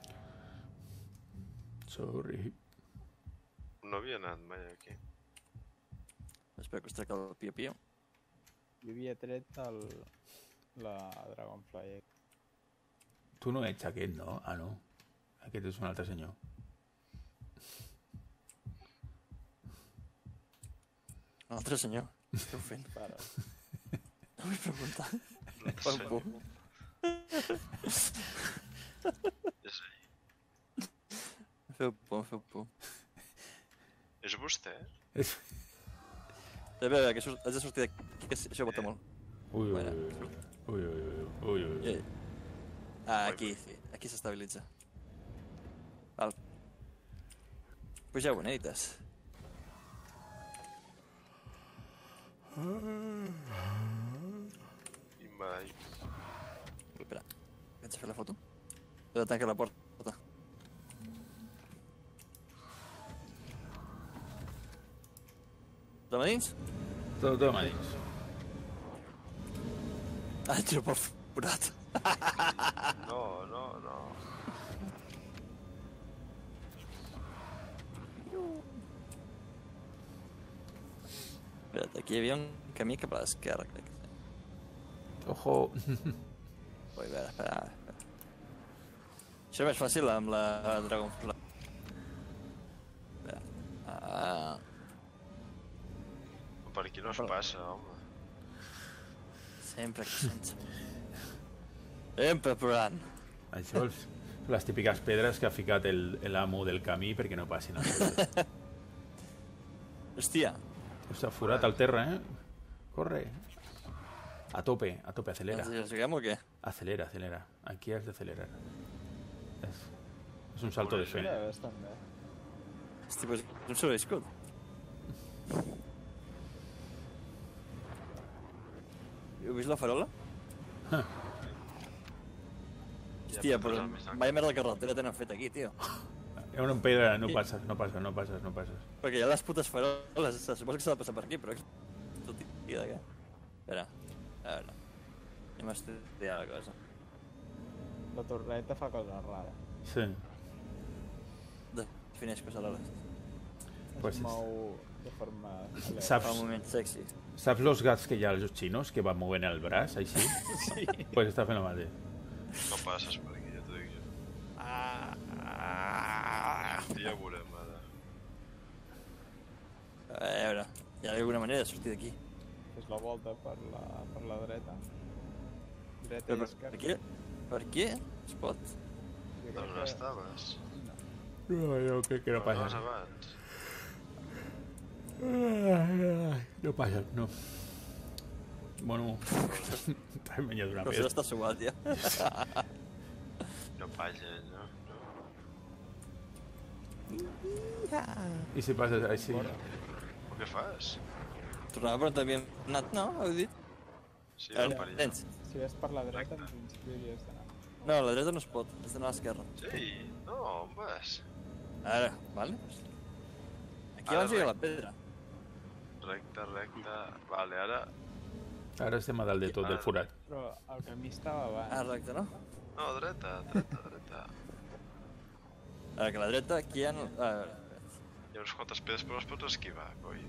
Sorry. No havia anat mai aquí. Espero que us trec el piu-piu. Jo havia tret el... la Dragonfly. Tu no ets aquest, no? Ah, no. Aquest és un altre senyor. Un altre senyor. Què esteu fent? Para. No vull preguntar. No Per sé. por. És, Feu por, feu por. és vostè? És... A veure, a veure, que surt, haig de sortir d'aquí, que això bota molt. Ui, ui, Bueno. ui, ui, ui, ui, ui, ui. Eh. Ah, aquí, sí. Aquí s'estabilitza. Val. Pugeu, nenites. I mai. Ui, espera. Vaig a fer la foto. He de tancar la porta. Som a dins? Tot, tot a dins. Ah, tiro pel forat. No, no, no. Espera't, aquí hi havia un camí cap a l'esquerra, crec. Ojo. Ui, a veure, espera, espera. Això és més fàcil amb la Dragonfly. Espera. Ah, Per aquí no es passa, home. sempre aquí sense. Sempre plorant. Això és les típiques pedres que ha ficat el- l'amo del camí perquè no passin els cotxes. Hòstia, S'ha forat al terra, eh? Corre. A tope, a tope, acelera. ens juguem o què? Acelera, acelera. Aquí has d'acelerar. És, és un salto de fe. Mira, bastant bé. Hòstia, pues no s'ho he viscut. Heu vist la farola? Ah. Hòstia, Ja però posar més vaya merda de carretera tenen fet aquí, tio. Hi ha una pedra, no passes, no passes, no passes, no passes. Perquè hi ha les putes faroles, se suposa que s'ha de passar per aquí, però... Tot i de què? Espera, a veure... Anem a estudiar la cosa. La torreta fa coses rares. Sí. Defineix coses rares. Pues Es mou de forma... Saps- Fa un moment sexy. Saps los gats que hi ha als xinos que van movent el braç, així? Sí. Pues està fent el mateix. No passes per aquí, ja t'ho dic jo. Ah, Ja ho veurem ara. a veure, hi ha alguna manera de sortir d'aquí. Fes la volta per la, per la dreta. Dreta Però i per, esquerra. per què? Per què? Es pot? Jo crec On que- estaves? No, jo crec que no On anaves passa. abans? No passa, no. Bueno, t'has menjat una Però això pedra. està suat, ja. No palla, no? no. I si passes així? Però què fas? Tornava per on havíem anat, no? Heu dit? Sí, Eh, va per allà. tens. Si ves per la dreta, en principi hauries d'anar. No, a la dreta no es pot, has d'anar a l'esquerra. Sí, no, on vas? Ara, vale? Aquí Ara abans hi havia res. la pedra. Recte, recte... Vale, ara... Ara estem a dalt de tot, del forat. Però el camí estava abans. Ah, recte, no? No, dreta, dreta, dreta. Ara que a la dreta, aquí hi ha... A veure, Hi ha unes quantes pedres, però les pots esquivar, coi.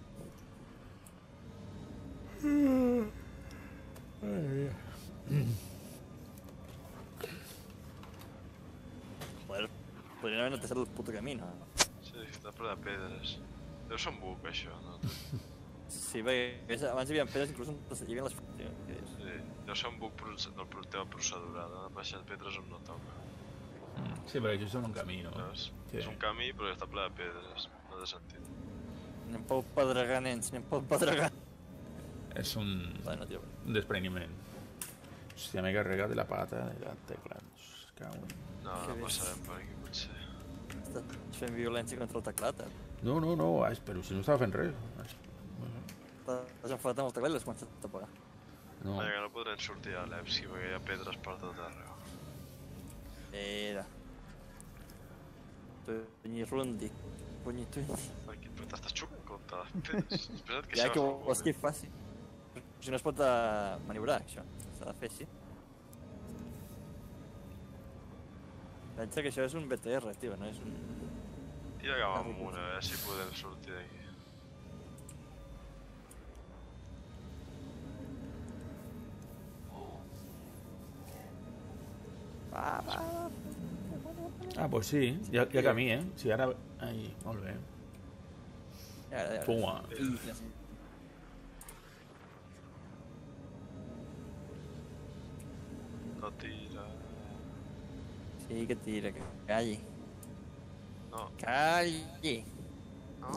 Joder, podrien haver netejar el puto camí, no? Sí, està ple de pedres. Deu ser un buc, això, no? Sí, perquè abans hi havia pedres, inclús on hi havia les... Què dius? Sí, deu ser un buc proce- del pro- tema procedural, ha de baixar pedres on no toca. Sí, perquè això és un camí, no? Saps? Sí. És un camí, però està ple de pedres. No té sentit. Anem pel pedregar, nens, anem pel pedregar. És un, Bueno, tio, un despreniment. Hòstia, m'he carregat de la pata de la tecla. Us cago en- No, Que no bé. passarem per aquí, potser. estàs fent violència contra el teclat, eh? No, no, no, ai, però si no estava fent res. T'has enfadat amb el teclat i l'has començat a apagar. No, Vaja, que no podrem sortir a l'Epsi perquè hi ha pedres per tot arreu. Era. Tony Rundi. Tony Tony. Aquí, però t'estàs xocant contra les pedres. Espera't que Ja això que no ho vols que hi faci. Si no es pot uh, maniobrar, això. S'ha de fer així. Pensa que això és un B T R, tio, no és un... Tira cap amunt, a veure si podem sortir d'aquí. Va, va. ah, pues sí, hi ha, hi ha camí, eh? Sí, ara... Ai, molt bé. Ja, ja, ja. Puma. I, ja. No tira... Sí que tira, que calli. No, Calli! no.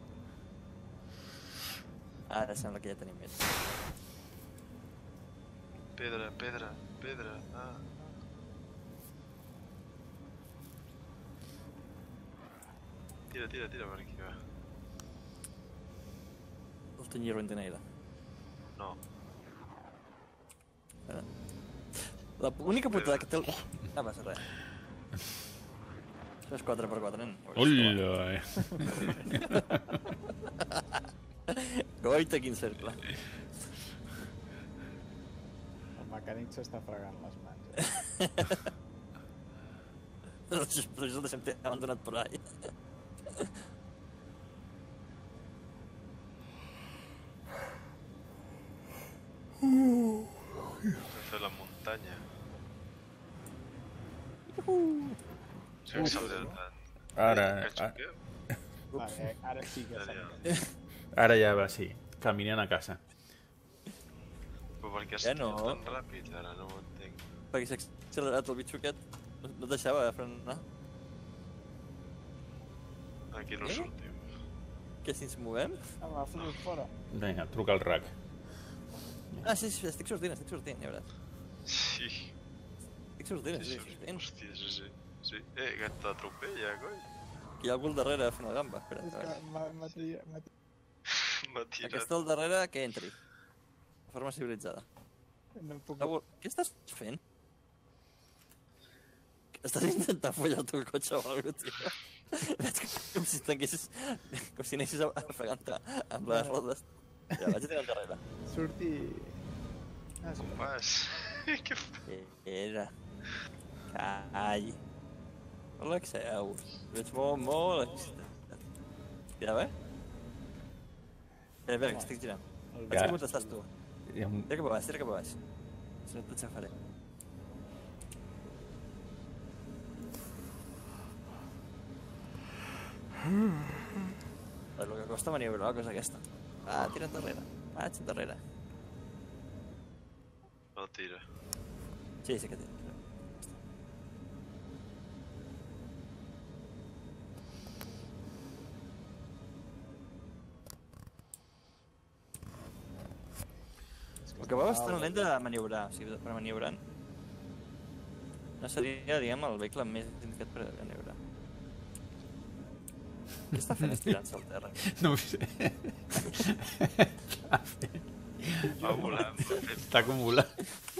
Ara sembla que ja tenim més. Pedra, pedra, pedra. Ah. Tira, tira, tira per aquí, va. El Tony Rundi negra. No. L'única putada que té el... Ah, passa res. Això és quatre per quatre, nen. Hola, eh? Goita, quin cercle. El mecànic s'està fregant les mans. Eh? Però això el deixem abandonat per ahí. Hem fet la muntanya. Sí que s'ha tant. Ara, Que a- xoquem? Vale, ara sí que Ja, s'ha ja. ara ja va, sí. Caminant a casa. Però per què has Ja no. tan ràpid, ara? No ho entenc. Perquè s'ha accelerat el bitxo aquest. No, no et deixava frenar. Aquí no Eh? sortim. Que si ens movem... Ah, m'ha fotut fora. Vinga, truca al R A C. Ah, sí, sí, estic sortint, estic sortint, ja veuràs. Sí. Estic sortint, Sí, estic sí. sortint. Hòstia, sí, sí. Sí. Eh, que t'atropella, coi. Que hi ha algú al darrere fent la gamba. Espera, És a que veure. m'ha m'ha triat... m'ha triat. M'ha tirat. Aquesta al darrere, que entri. De forma civilitzada. No puc... Algú... Què estàs fent? Estàs intentant follar-te el cotxe o alguna cosa, tio? Veig com si t'anguessis... Com si anessis ofegant-te amb les rodes. Ja, vaig a tirar endarrere. Surti... Ah, sí. Com vas? Què fa? Era... Call. Relaxeu. Veig molt, molt excitat. Ja, bé? Espera, espera, que estic girant. El Vaig que estàs tu. Hi ha un... Tira cap a baix, tira cap a baix. Si no te'n xafaré. El que costa maniobrar la cosa aquesta. Ah, tira endarrere. Vaig endarrere. No tira. Sí, sí que tira. El que va bastant lent de maniobrar, o sigui, per maniobrar no seria, diguem, el vehicle més indicat per maniobrar. Què està fent estirant-se al terra? No ho sé. Està fent... Va volant. Està com volant.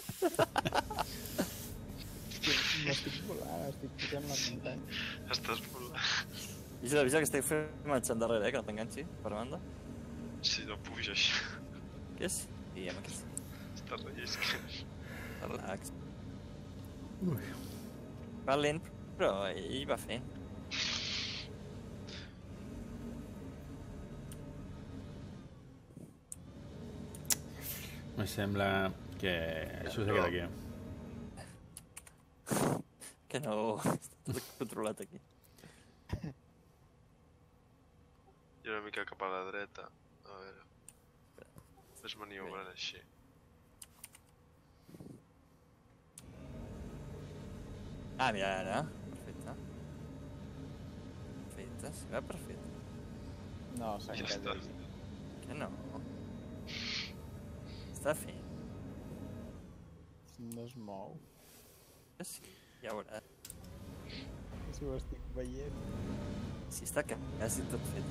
No estic volant, estic pujant la muntanya. Estàs volant. Vigila, vigila, que estic fent marxa endarrere, eh, que no t'enganxi, per banda. Si no puja això. Què és? Diguem que sí. Estàs relliscant. Relax. Va lent, però ell va fent. Me sembla que això s'ha quedat aquí. Que no està tot controlat aquí. I una mica cap a la dreta. A veure. Ves maniobrant així. Ah, mira, ara. Perfecte. Perfecte, sí, va perfecte. No, s'ha Ja quedat està. aquí. Que no. Està fent. No es mou. Que sí, ja veuràs. Si ho estic veient. Si està quasi tot fet.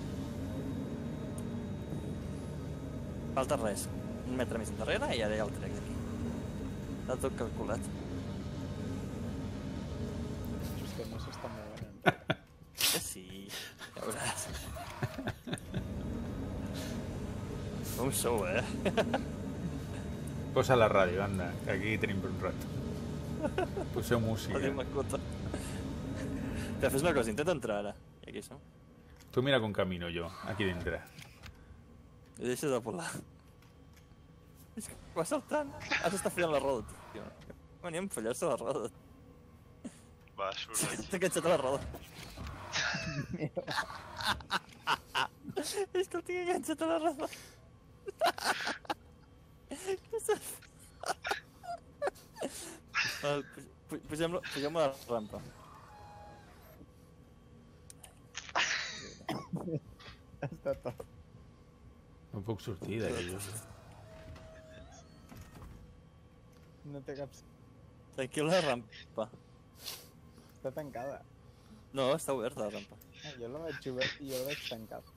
Falta res. Un metre més endarrere i ara ja el trec d'aquí. Està tot calculat. És que no s'està movent enrere. Que sí, ja veuràs. Com sou, eh? Posa la ràdio, anda, que aquí tenim per un rato. Poseu música. Odio Makoto. Te fes una cosa, intenta entrar ara. I aquí som. Tu mira com camino jo, aquí dintre. I deixa de volar. És que va saltant. Ara s'està follant la roda, tio. Venia a follar-se la roda. Va, surt d'aquí. T'ha enganxat a la roda. És que el tinc enganxat a la roda. Què s'ha fet? Pugem-lo pugem a la rampa. Està tot. No puc sortir d'aquí. jo. No té cap... Tranquil, la rampa. Està tancada. No, està oberta la rampa. Ah, jo la vaig obert i jo la vaig tancat.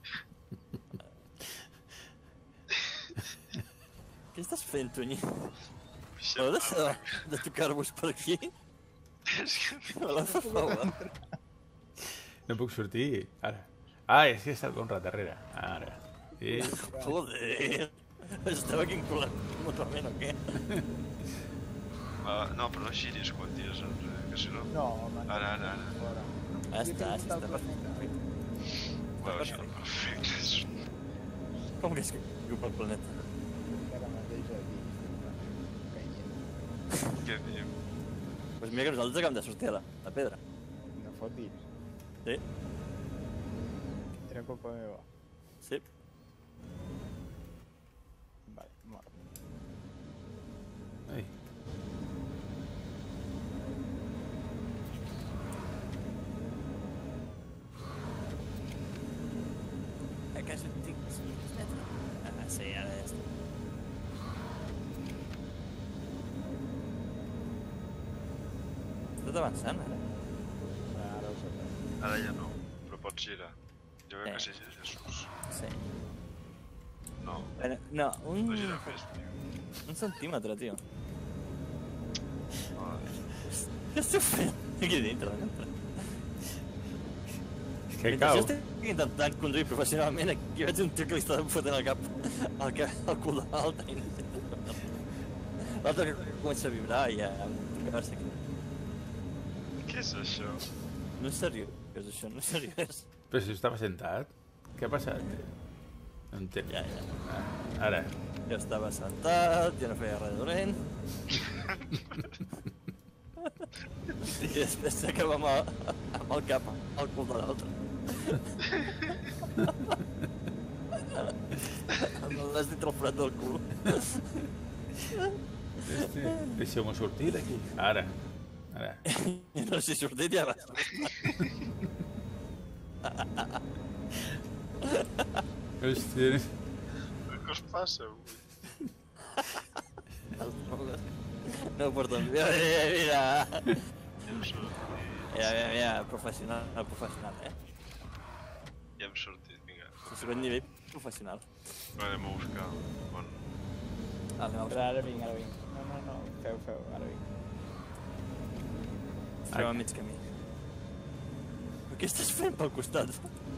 Què estàs fent, Tunyi? Puxa, Heu deixat de, de tocar-vos per aquí? és que... Me la fa favor. No puc sortir, ara. Ah, és que està el Conrad darrere. Ara. Sí. Joder. Estava aquí encolat mútuament o què? Va, no, però no giris quan tires enrere, que si no... No, home, no. Ara, ara, ara. Fora. Ah, està, Jo està, tinc el està perfecte. Va, això és perfecte. és- Com que és que viu pel planeta? Ara mateix aquí. Caient. Què diu? Doncs mira que nosaltres acabem de sortir a la, la pedra. No fotis. Sí? Era culpa meva. Sí. Vale, mort. Ai. A casa en tinc cinc metres. Ah, sí, ara ja està. Tot avançant, ara. Ara ho sé. Ara ja no, però pots girar. Jo crec Eh. que sí, Jesús. Sí. No, Bueno, no, un... no gira més, tio. Un centímetre, tio. Vale. Què esteu fent? Aquí dintre, dintre. És que Mentre cau. jo estic intentant conduir professionalment, aquí veig un tio que li està fotent el cap al, cap, al cul de l'altre. L'altre que comença a vibrar i a tocar-se aquí. Què és això? No és seriós, això, no és seriós. Però si estava sentat. Què ha passat? No entenc. Ja, ja. Ah, ara. Jo estava sentat, jo no feia res dolent. I després s'acaba amb, el, amb el cap al cul de l'altre. Amb el nas dintre el forat del cul. Deixeu-me sortir d'aquí. Ara. Ara. I no s'hi sortit ja vas. Hòstia. Què us passa avui? No ho porto. Mira, mira, mira. Ja hem sortit. Mira, mira, mira. Professional, professional, eh? Ja hem sortit, vinga. El segon nivell professional. Però anem a buscar on... Ah, anem a Però ara vinc, ara vinc. No, no, no, feu, feu, ara vinc. Estem a mig camí. Però què estàs fent pel costat?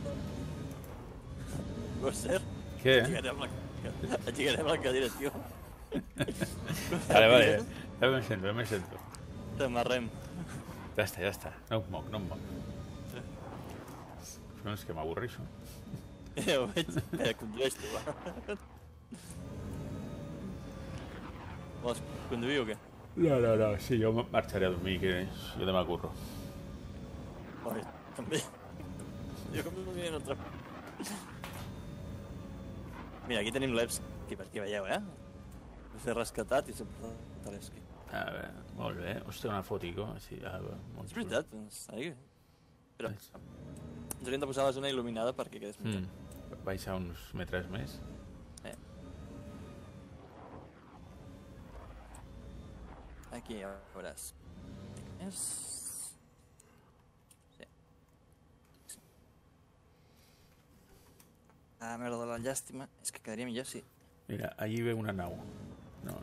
Gosser? Què? Aixecarem la, aixecarem la cadira, tio. Vale, vale. Ja me sento, ja me sento. T'amarrem. Ja està, ja està. No em moc, no em moc. No, és que m'avorreixo. Ja ho veig. Eh, condueix tu, va. Vols conduir o què? No, no, no. Sí, jo marxaré a dormir, que jo demà curro. Oi, també. Jo com no m'hi altre. Mira, aquí tenim l'Evski, per aquí veieu, eh? Va ser rescatat i s'ha portat a l'Evski. A veure, molt bé. Hòstia, una fotico. Sí, ah, molt És veritat, doncs, ahí. Però ens hauríem de posar la zona il·luminada perquè quedés millor. Mm. Baixa uns metres més. Eh. Aquí ja ho veuràs. És... Sí. Ah, merda de la llàstima. És que quedaria millor si... Mira, allí ve una nau. No.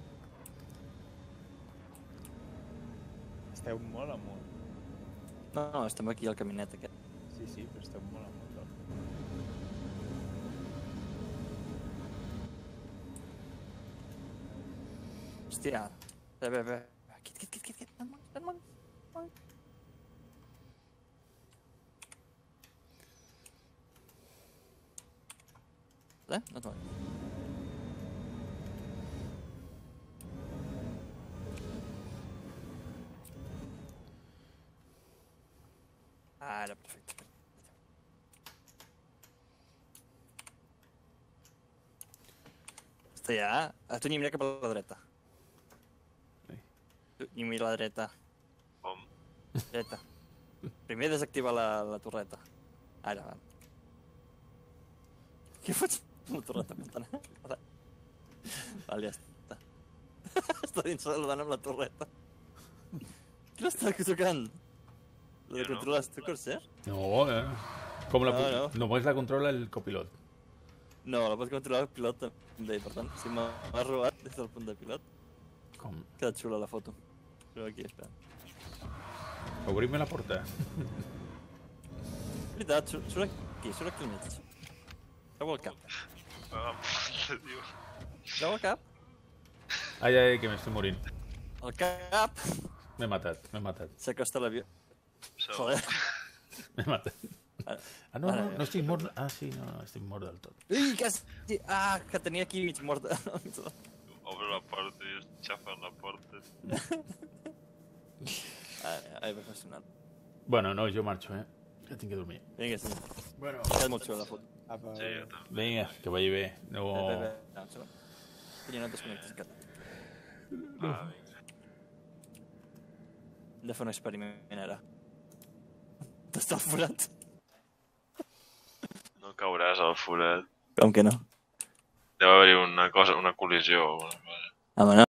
Esteu molt amunt. No, no, estem aquí al caminet aquest. Sí, sí, però esteu molt amunt. Hòstia. Bé, bé, bé. Quit, quit, quit, quit, quit. Amunt, amunt, amunt. Eh? No t'ho Ara, perfecte. Està ja. A tu ni mira cap a la dreta. Sí. Tu ni mira a la dreta. Com? Dreta. Primer desactiva la, la torreta. Ara, va. Què fots amb la torreta, Montana? Vale, ja està. Està dins saludant amb la torreta. Què l'està tocant? La de Jo no. controlar tu, Corsair? No, eh? Com la... No, no. Només la controla el copilot. No, la pots controlar el pilot també. Per tant, si m'has robat des del punt de pilot, Com? queda xula la foto. Però aquí, espera. Obrim-me la porta. Veritat, surt, surt aquí, surt aquí al mig. Treu el cap. Ah, puta, tio. Treu el cap. Ai, ai, que m'estic morint. El cap. M'he matat, m'he matat. S'acosta a l'avió. So, Joder. M'he matat. Ara. Ah, no, Ara, no, no estic mort. Ah, sí, no, no, estic mort del tot. Ui, quasi... Ah, que tenia aquí mig mort. obre la porta i es xafen la porta. Ai, professional. Bueno, no, jo marxo, eh? Ja tinc que dormir. Vinga, sí. Bueno. Ha quedat molt xula la foto. Apa, Sí, jo també. Vinga, que vagi bé. No... Bé, bé, bé. Ah, un segon. Tenia no et desconnectes, Cat. Ah, vinga. Hem de fer un experiment ara. T'està al forat? No cauràs al forat. Com que no? Deu haver-hi una cosa, una col·lisió o una cosa. Home, no.